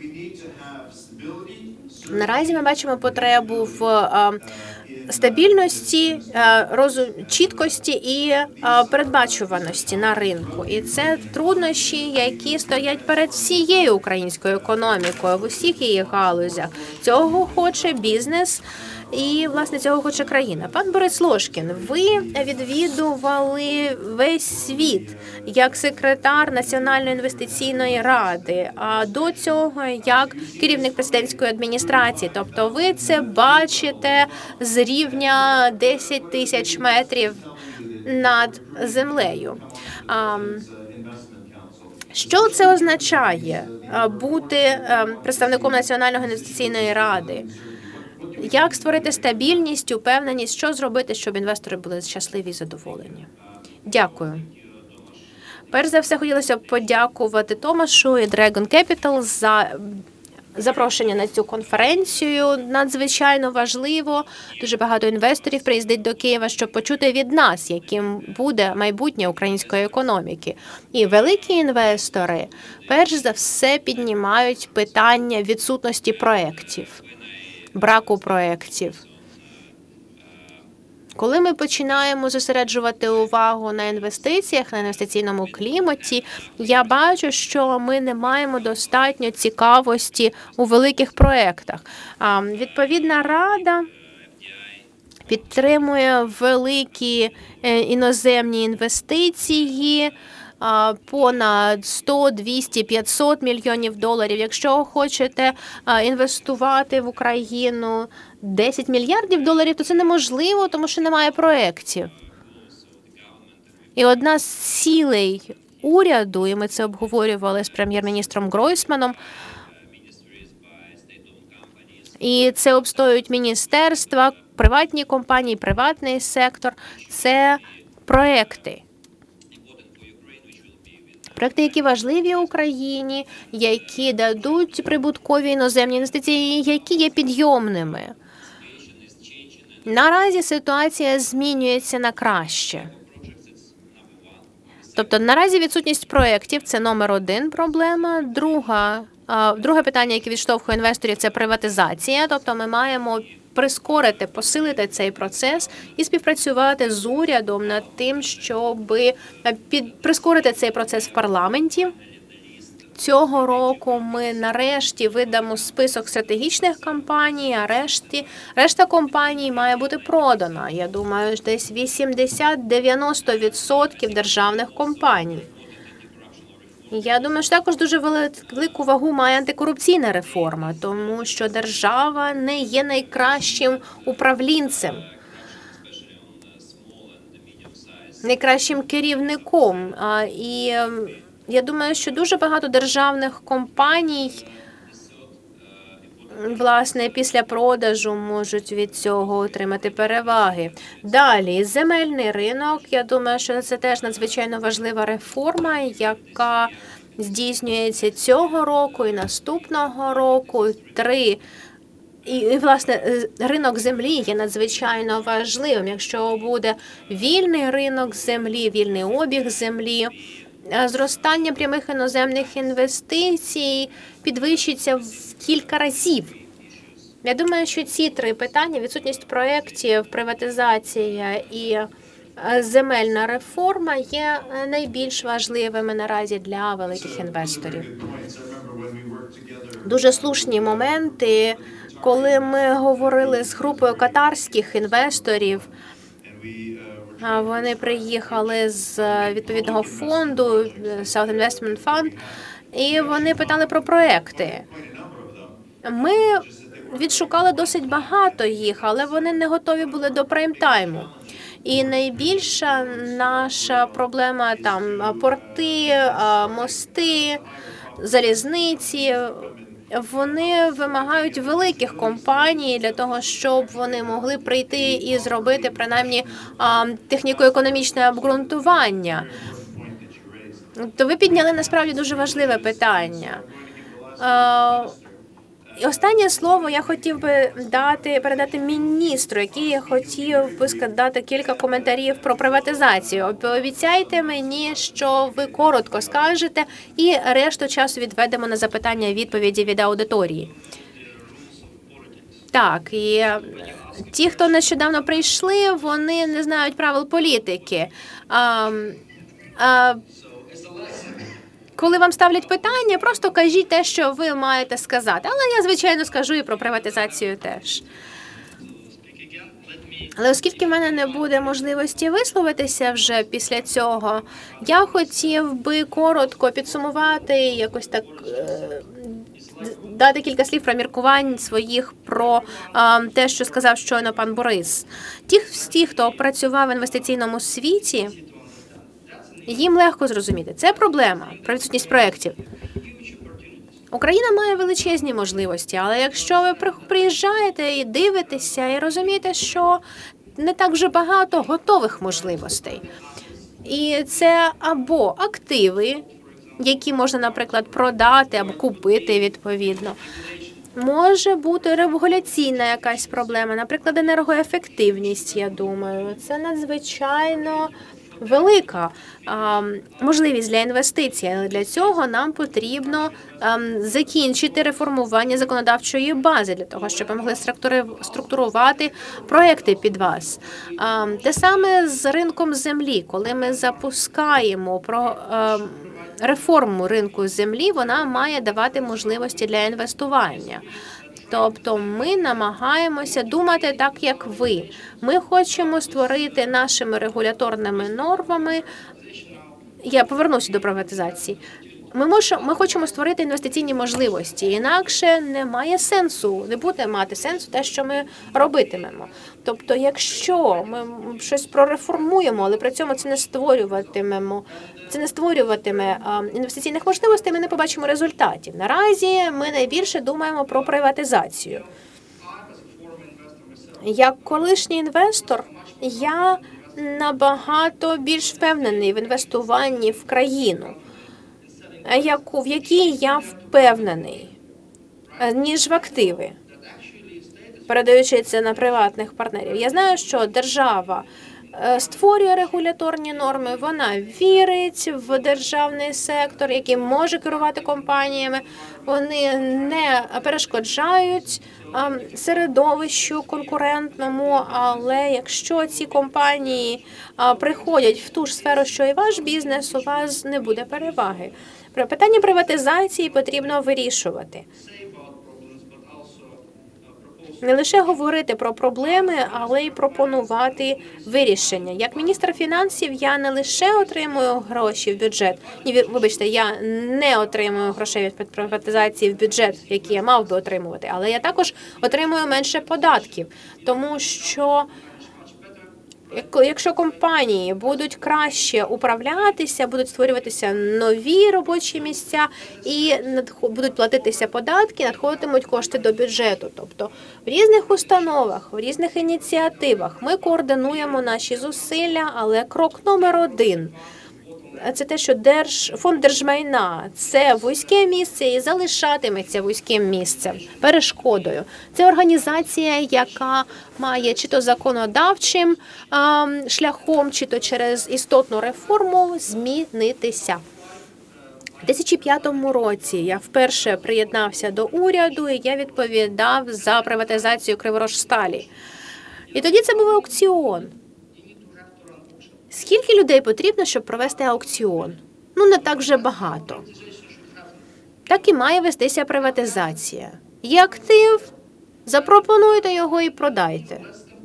Наразі ми бачимо потребу в стабільності, чіткості і передбачуваності на ринку. І це труднощі, які стоять перед всією українською економікою в усіх її галузях. Цього хоче бізнес. І, власне, цього хоче країна. Пан Борис Ложкін, ви відвідували весь світ як секретар Національної інвестиційної ради, а до цього як керівник президентської адміністрації. Тобто ви це бачите з рівня десять тисяч метрів над землею. Що це означає бути представником Національної інвестиційної ради? Як створити стабільність, упевненість, що зробити, щоб інвестори були щасливі і задоволені? Дякую. Перш за все, хотілося б подякувати Томашу і Dragon Capital за запрошення на цю конференцію. Надзвичайно важливо. Дуже багато інвесторів приїздить до Києва, щоб почути від нас, яким буде майбутнє української економіки. І великі інвестори, перш за все, піднімають питання відсутності проєктів. Браку проєктів. Коли ми починаємо зосереджувати увагу на інвестиціях, на інвестиційному кліматі, я бачу, що ми не маємо достатньо цікавості у великих проєктах. Відповідна рада підтримує великі іноземні інвестиції, понад сто, двісті, п'ятсот мільйонів доларів. Якщо хочете інвестувати в Україну десять мільярдів доларів, то це неможливо, тому що немає проєктів. І одна з цілей уряду, і ми це обговорювали з прем'єр-міністром Гройсманом, і це обстоюють міністерства, приватні компанії, приватний сектор, це проєкти. Проекти, які важливі Україні, які дадуть прибуткові іноземні інвестиції, які є підйомними. Наразі ситуація змінюється на краще. Тобто наразі відсутність проєктів – це номер один проблема. Друга, друге питання, яке відштовхує інвесторів – це приватизація. Тобто ми маємо прискорити, посилити цей процес і співпрацювати з урядом над тим, щоб під, прискорити цей процес в парламенті. Цього року ми нарешті видамо список стратегічних компаній, а решті, решта компаній має бути продана. Я думаю, десь вісімдесят-дев'яносто відсотків державних компаній. Я думаю, що також дуже велику вагу має антикорупційна реформа, тому що держава не є найкращим управлінцем, найкращим керівником. І я думаю, що дуже багато державних компаній, власне, після продажу можуть від цього отримати переваги. Далі, земельний ринок. Я думаю, що це теж надзвичайно важлива реформа, яка здійснюється цього року і наступного року. Три. І, і, власне, ринок землі є надзвичайно важливим. Якщо буде вільний ринок землі, вільний обіг землі, зростання прямих іноземних інвестицій підвищиться в кілька разів. Я думаю, що ці три питання – відсутність проєктів, приватизація і земельна реформа – є найбільш важливими наразі для великих інвесторів. Дуже слушні моменти, коли ми говорили з групою катарських інвесторів. Вони приїхали з відповідного фонду, South Investment Fund, і вони питали про проекти. Ми відшукали досить багато їх, але вони не готові були до прайм-тайму. І найбільша наша проблема там порти, мости, залізниці. Вони вимагають великих компаній для того, щоб вони могли прийти і зробити принаймні техніко-економічне обґрунтування. То ви підняли насправді дуже важливе питання. І останнє слово я хотів би дати, передати міністру, який хотів би дати кілька коментарів про приватизацію. Пообіцяйте мені, що ви коротко скажете, і решту часу відведемо на запитання і відповіді від аудиторії. Так, і ті, хто нещодавно прийшли, вони не знають правил політики. А, а, Коли вам ставлять питання, просто кажіть те, що ви маєте сказати. Але я, звичайно, скажу і про приватизацію теж. Але оскільки в мене не буде можливості висловитися вже після цього, я хотів би коротко підсумувати, якось так дати кілька слів про міркувань своїх про а, те, що сказав щойно пан Борис. Ті, ті, хто працював в інвестиційному світі, їм легко зрозуміти. Це проблема, про відсутність проєктів. Україна має величезні можливості, але якщо ви приїжджаєте і дивитеся, і розумієте, що не так вже багато готових можливостей. І це або активи, які можна, наприклад, продати або купити відповідно. Може бути регуляційна якась проблема, наприклад, енергоефективність, я думаю. Це надзвичайно велика а, можливість для інвестицій, але для цього нам потрібно а, закінчити реформування законодавчої бази, для того, щоб ми могли структурувати проекти під вас. А, те саме з ринком землі. Коли ми запускаємо про а, реформу ринку землі, вона має давати можливості для інвестування. Тобто ми намагаємося думати так, як ви. Ми хочемо створити нашими регуляторними нормами. Я повернуся до приватизації. Ми можемо, ми хочемо створити інвестиційні можливості. Інакше немає сенсу, не буде мати сенсу те, що ми робитимемо. Тобто, якщо ми щось прореформуємо, але при цьому це не створюватимемо, це не створюватиме інвестиційних можливостей, ми не побачимо результатів. Наразі ми найбільше думаємо про приватизацію. Як колишній інвестор, я набагато більш впевнений в інвестуванні в країну, яку, в якій я впевнений, ніж в активи, передаючи це на приватних партнерів. Я знаю, що держава створює регуляторні норми, вона вірить в державний сектор, який може керувати компаніями, вони не перешкоджають середовищу конкурентному, але якщо ці компанії приходять в ту ж сферу, що і ваш бізнес, у вас не буде переваги. Про питання приватизації потрібно вирішувати. Не лише говорити про проблеми, але й пропонувати вирішення. Як міністр фінансів я не лише отримую гроші в бюджет, ні, вибачте, я не отримую грошей від приватизації в бюджет, які я мав би отримувати, але я також отримую менше податків, тому що якщо компанії будуть краще управлятися, будуть створюватися нові робочі місця і будуть платитися податки, надходитимуть кошти до бюджету. Тобто в різних установах, в різних ініціативах ми координуємо наші зусилля, але крок номер один – це те, що Держ... фонд держмайна – це вузьке місце і залишатиметься вузьким місцем, перешкодою. Це організація, яка має чи то законодавчим а, шляхом, чи то через істотну реформу змінитися. У дві тисячі п'ятому році я вперше приєднався до уряду і я відповідав за приватизацію Криворіжсталі. І тоді це був аукціон. Скільки людей потрібно, щоб провести аукціон? Ну, не так вже багато. Так і має вестися приватизація. Є актив, запропонуйте його і продайте.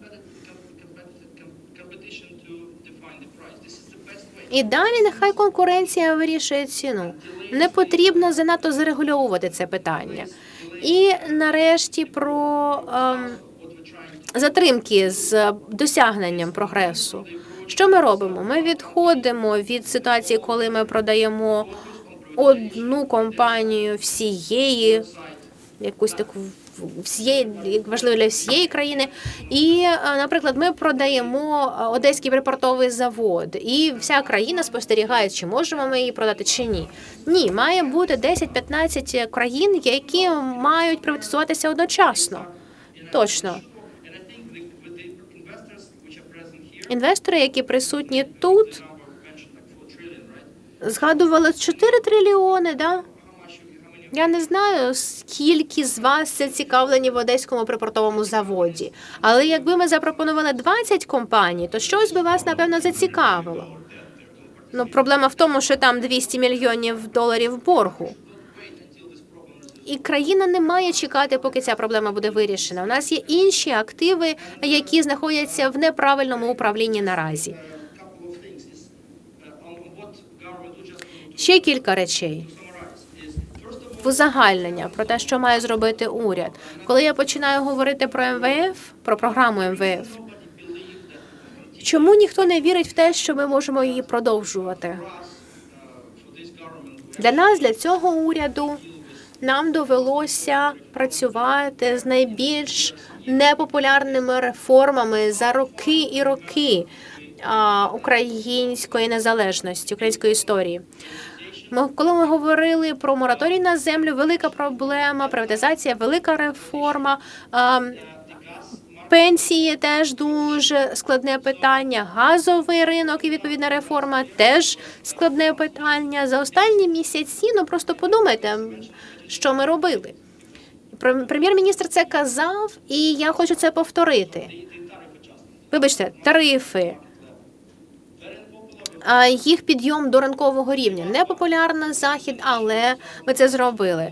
І далі нехай конкуренція вирішує ціну. Не потрібно занадто зарегульовувати це питання. І нарешті про ем, затримки з досягненням прогресу. Що ми робимо? Ми відходимо від ситуації, коли ми продаємо одну компанію всієї, якусь таку всієї, важливо для всієї країни. І, наприклад, ми продаємо Одеський припортовий завод, і вся країна спостерігає, чи можемо ми її продати, чи ні. Ні, має бути десять-п'ятнадцять країн, які мають приватизуватися одночасно. Точно. Інвестори, які присутні тут, згадували чотири трильйони, да? Я не знаю, скільки з вас зацікавлені в Одеському припортовому заводі. Але якби ми запропонували двадцять компаній, то щось би вас, напевно, зацікавило. Ну, проблема в тому, що там двісті мільйонів доларів боргу. І країна не має чекати, поки ця проблема буде вирішена. У нас є інші активи, які знаходяться в неправильному управлінні наразі. Ще кілька речей. Узагальнення про те, що має зробити уряд. Коли я починаю говорити про ем ве еф, про програму ем ве еф, чому ніхто не вірить в те, що ми можемо її продовжувати? Для нас, для цього уряду, нам довелося працювати з найбільш непопулярними реформами за роки і роки української незалежності, української історії. Ми, коли ми говорили про мораторій на землю, велика проблема, приватизація, велика реформа, пенсії теж дуже складне питання, газовий ринок і відповідна реформа теж складне питання. За останні місяці, ну просто подумайте, що ми робили. Прем'єр-міністр це казав, і я хочу це повторити. Вибачте, тарифи. Їх підйом до ринкового рівня. Непопулярний захід, але ми це зробили.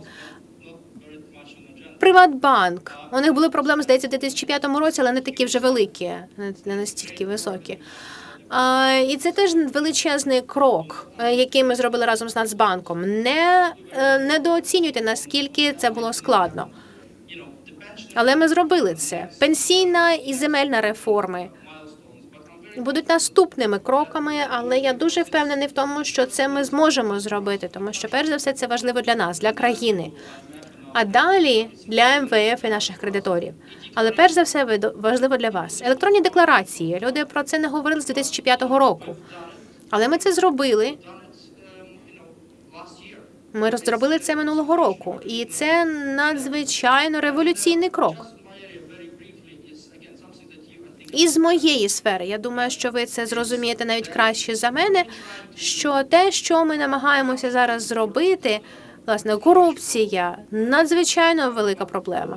Приватбанк. У них були проблеми, здається, в дві тисячі п'ятому році, але не такі вже великі, не настільки високі. І це теж величезний крок, який ми зробили разом з Нацбанком. Не недооцінюйте, наскільки це було складно. Але ми зробили це. Пенсійна і земельна реформи будуть наступними кроками, але я дуже впевнений в тому, що це ми зможемо зробити, тому що, перш за все, це важливо для нас, для країни. А далі для ем ве еф і наших кредиторів. Але перш за все важливо для вас. Електронні декларації. Люди про це не говорили з дві тисячі п'ятого року. Але ми це зробили. Ми зробили це минулого року. І це надзвичайно революційний крок. І з моєї сфери, я думаю, що ви це зрозумієте навіть краще за мене, що те, що ми намагаємося зараз зробити, власне, корупція – надзвичайно велика проблема.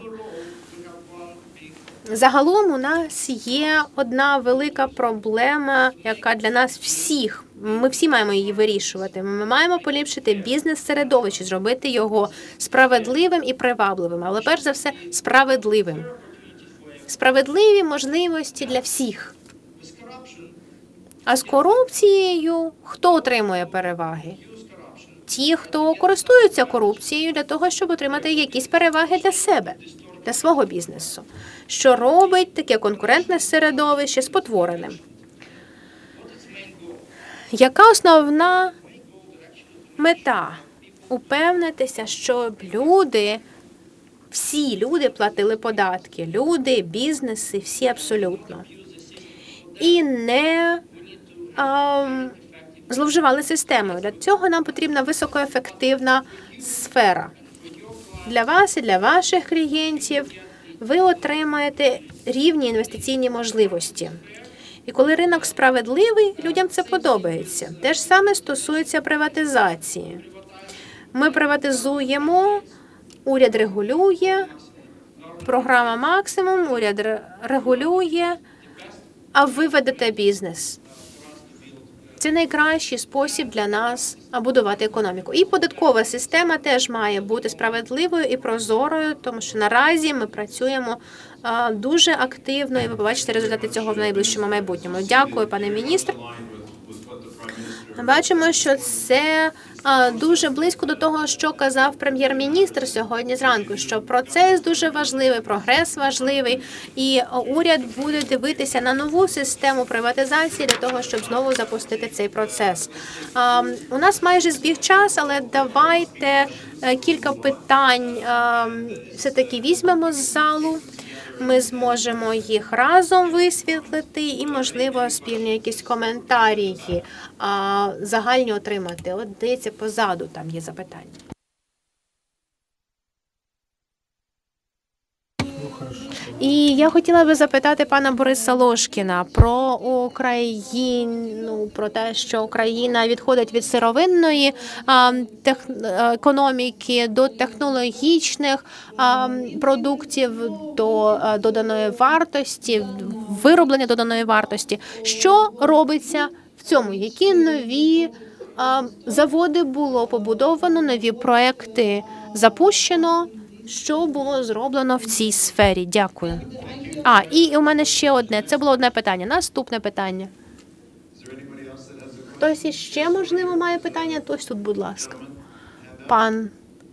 Загалом у нас є одна велика проблема, яка для нас всіх, ми всі маємо її вирішувати. Ми маємо поліпшити бізнес-середовище, зробити його справедливим і привабливим, але перш за все справедливим. Справедливі можливості для всіх. А з корупцією хто отримує переваги? Ті, хто користуються корупцією для того, щоб отримати якісь переваги для себе, для свого бізнесу, що робить таке конкурентне середовище спотвореним. Яка основна мета? Упевнитися, щоб люди, всі люди платили податки, люди, бізнеси, всі абсолютно. І не а, зловживали системою. Для цього нам потрібна високоефективна сфера. Для вас і для ваших клієнтів ви отримаєте рівні інвестиційні можливості. І коли ринок справедливий, людям це подобається. Те ж саме стосується приватизації. Ми приватизуємо, уряд регулює, програма «Максимум», уряд регулює, а ви ведете бізнес. Це найкращий спосіб для нас будувати економіку. І податкова система теж має бути справедливою і прозорою, тому що наразі ми працюємо дуже активно, і ви побачите результати цього в найближчому майбутньому. Дякую, пане міністр. Бачимо, що це а, дуже близько до того, що казав прем'єр-міністр сьогодні зранку, що процес дуже важливий, прогрес важливий, і уряд буде дивитися на нову систему приватизації для того, щоб знову запустити цей процес. А, у нас майже збіг час, але давайте а, кілька питань а, все-таки візьмемо з залу. Ми зможемо їх разом висвітлити і, можливо, спільні якісь коментарі а, загальні отримати. От, здається, позаду там є запитання. І я хотіла би запитати пана Бориса Лошкіна про Україну, про те, що Україна відходить від сировинної а, тех, економіки до технологічних а, продуктів, до а, доданої вартості, вироблення доданої вартості. Що робиться в цьому? Які нові а, заводи було побудовано, нові проекти запущено? Що було зроблено в цій сфері? Дякую. А, і у мене ще одне. Це було одне питання. Наступне питання. Хтось іще, можливо, має питання? Ось тут, будь ласка. Пан.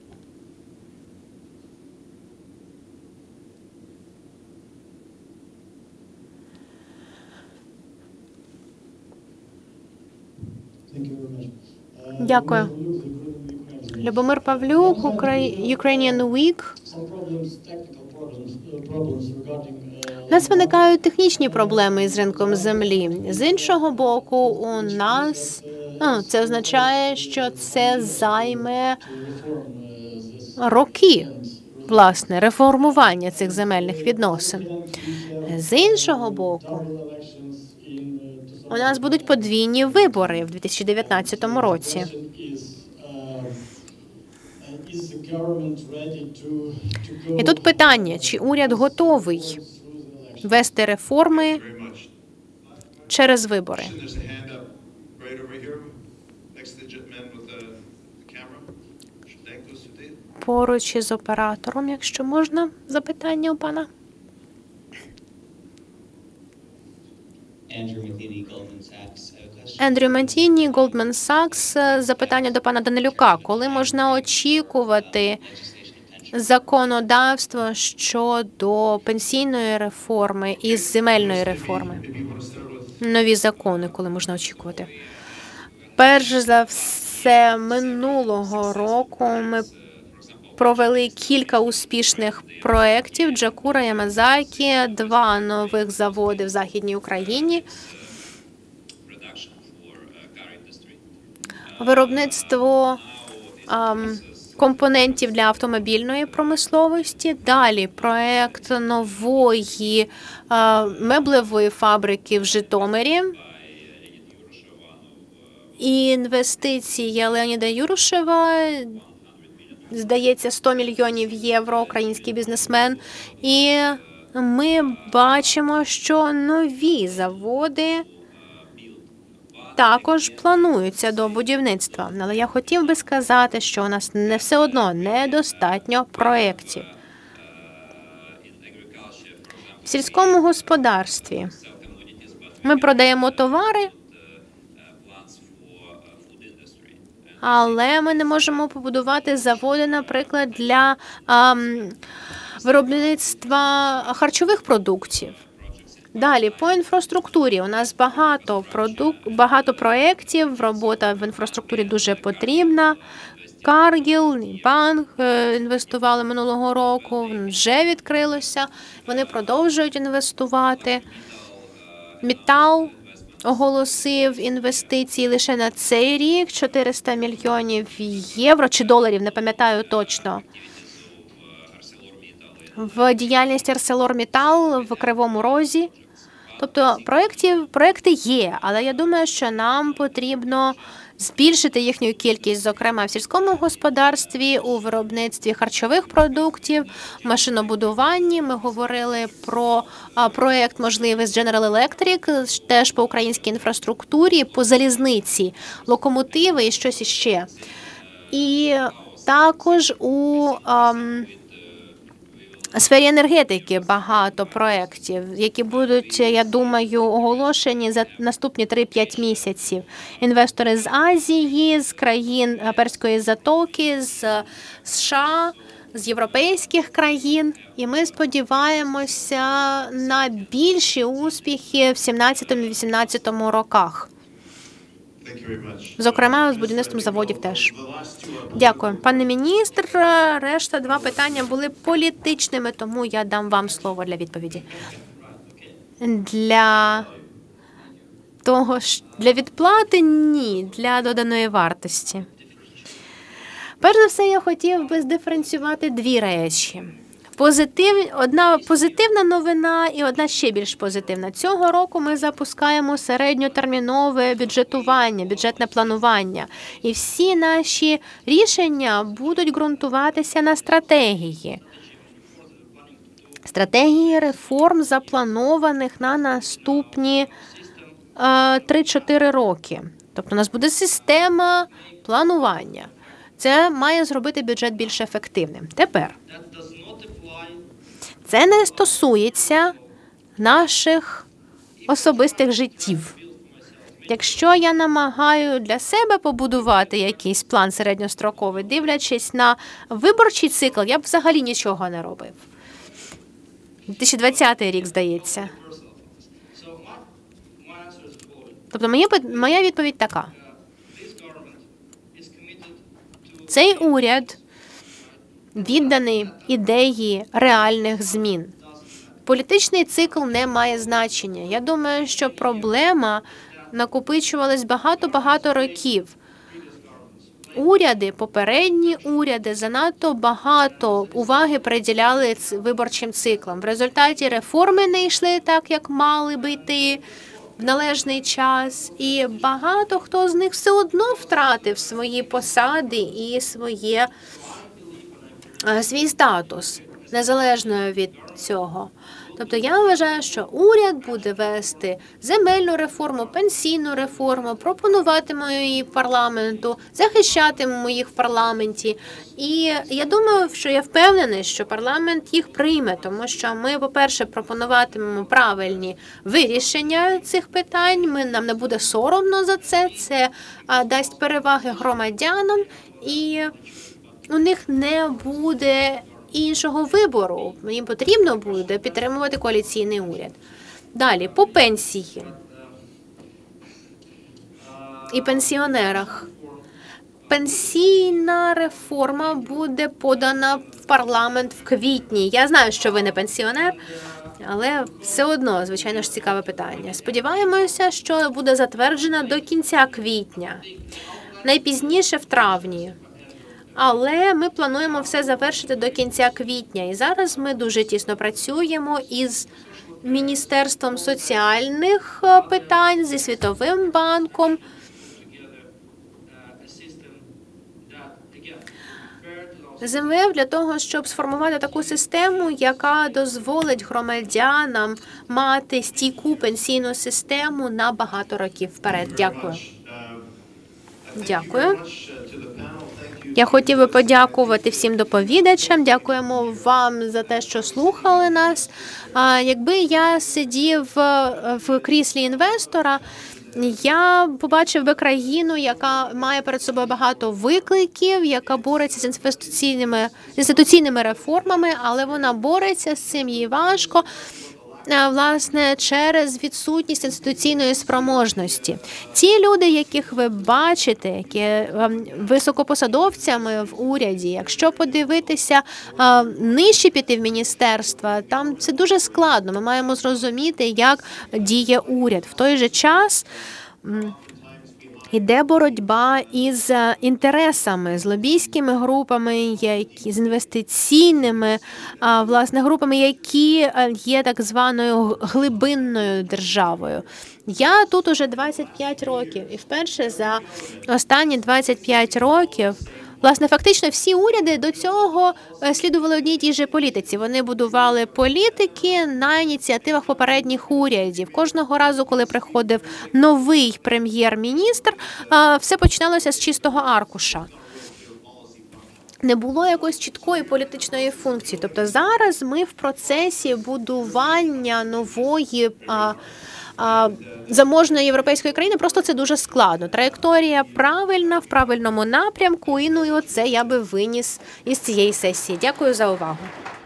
Дякую. Любомир Павлюк, Ukrainian Week. У нас виникають технічні проблеми з ринком землі. З іншого боку, у нас ну, це означає, що це займе роки, власне, реформування цих земельних відносин. З іншого боку, у нас будуть подвійні вибори в дві тисячі дев'ятнадцятому році. І тут питання, чи уряд готовий вести реформи через вибори? Поруч із оператором, якщо можна, запитання у пана. Ендрю Мантіні, Goldman Sachs. Запитання до пана Данилюка. Коли можна очікувати законодавство щодо пенсійної реформи і земельної реформи? Нові закони, коли можна очікувати? Перш за все, минулого року ми провели кілька успішних проєктів. Джакура, Ямазакі, два нових заводи в Західній Україні. Виробництво ам, компонентів для автомобільної промисловості. Далі проєкт нової а, меблевої фабрики в Житомирі. Інвестиції Леоніда Юрушева, здається, сто мільйонів євро, український бізнесмен. І ми бачимо, що нові заводи також плануються до будівництва. Але я хотів би сказати, що у нас не все одно недостатньо проєктів. В сільському господарстві ми продаємо товари, але ми не можемо побудувати заводи, наприклад, для ам, виробництва харчових продуктів. Далі, по інфраструктурі. У нас багато, продук... багато проєктів, робота в інфраструктурі дуже потрібна. Каргіл, банк інвестували минулого року, вже відкрилося, вони продовжують інвестувати. Метал оголосив інвестиції лише на цей рік, чотириста мільйонів євро чи доларів, не пам'ятаю точно. В діяльність ArcelorMittal в Кривому Розі. Тобто проєктів, проєкти є, але я думаю, що нам потрібно збільшити їхню кількість, зокрема в сільському господарстві, у виробництві харчових продуктів, машинобудуванні. Ми говорили про проєкт можливий з General Electric, теж по українській інфраструктурі, по залізниці, локомотиви і щось іще. І також у ам, У сфері енергетики багато проєктів, які будуть, я думаю, оголошені за наступні три-п'ять місяців. Інвестори з Азії, з країн Перської затоки, з США, з європейських країн. І ми сподіваємося на більші успіхи в сімнадцятому-вісімнадцятому роках. Зокрема, з будівництвом заводів теж. Дякую. Пане міністр, решта два питання були політичними, тому я дам вам слово для відповіді. Для того, для відплати – ні, для доданої вартості. Перш за все, я хотів би здиференціювати дві речі. Позитив, одна позитивна новина і одна ще більш позитивна. Цього року ми запускаємо середньотермінове бюджетування, бюджетне планування. І всі наші рішення будуть ґрунтуватися на стратегії. Стратегії реформ, запланованих на наступні е, три-чотири роки. Тобто у нас буде система планування. Це має зробити бюджет більш ефективним. Тепер. Це не стосується наших особистих життів. Якщо я намагаю для себе побудувати якийсь план середньостроковий, дивлячись на виборчий цикл, я б взагалі нічого не робив. дві тисячі двадцятий рік, здається. Тобто моя, моя відповідь така. Цей уряд відданий ідеї реальних змін. Політичний цикл не має значення. Я думаю, що проблема накопичувалась багато-багато років. Уряди, попередні уряди занадто багато уваги приділяли виборчим циклам. В результаті реформи не йшли так, як мали би йти в належний час. І багато хто з них все одно втратив свої посади і своє свій статус, незалежно від цього. Тобто я вважаю, що уряд буде вести земельну реформу, пенсійну реформу, пропонуватимемо її парламенту, захищатимемо їх в парламенті. І я думаю, що я впевнений, що парламент їх прийме, тому що ми, по-перше, пропонуватимемо правильні вирішення цих питань, ми, нам не буде соромно за це, це а, дасть переваги громадянам, і у них не буде іншого вибору. Їм потрібно буде підтримувати коаліційний уряд. Далі, по пенсії і пенсіонерах. Пенсійна реформа буде подана в парламент в квітні. Я знаю, що ви не пенсіонер, але все одно, звичайно ж, цікаве питання. Сподіваємося, що буде затверджена до кінця квітня, найпізніше в травні. Але ми плануємо все завершити до кінця квітня. І зараз ми дуже тісно працюємо із Міністерством соціальних питань, зі Світовим банком. з ем ве еф для того, щоб сформувати таку систему, яка дозволить громадянам мати стійку пенсійну систему на багато років вперед. Дякую. Дякую. Я хотів би подякувати всім доповідачам. Дякуємо вам за те, що слухали нас. Якби я сидів в кріслі інвестора, я побачив би країну, яка має перед собою багато викликів, яка бореться з інституційними, інституційними реформами, але вона бореться з цим, їй важко, власне, через відсутність інституційної спроможності. Ті люди, яких ви бачите, які високопосадовцями в уряді, якщо подивитися нижче піти в міністерства, там це дуже складно. Ми маємо зрозуміти, як діє уряд. В той же час іде боротьба із інтересами, з лобійськими групами, які, з інвестиційними власне, групами, які є так званою глибинною державою. Я тут уже двадцять п'ять років, і вперше за останні двадцять п'ять років власне, фактично всі уряди до цього слідували одній тій же політиці. Вони будували політики на ініціативах попередніх урядів. Кожного разу, коли приходив новий прем'єр-міністр, все починалося з чистого аркуша. не було якоїсь чіткої політичної функції. Тобто зараз ми в процесі будування нової а, а, заможної європейської країни, просто це дуже складно. Траєкторія правильна, в правильному напрямку, і ну і оце я би виніс із цієї сесії. Дякую за увагу.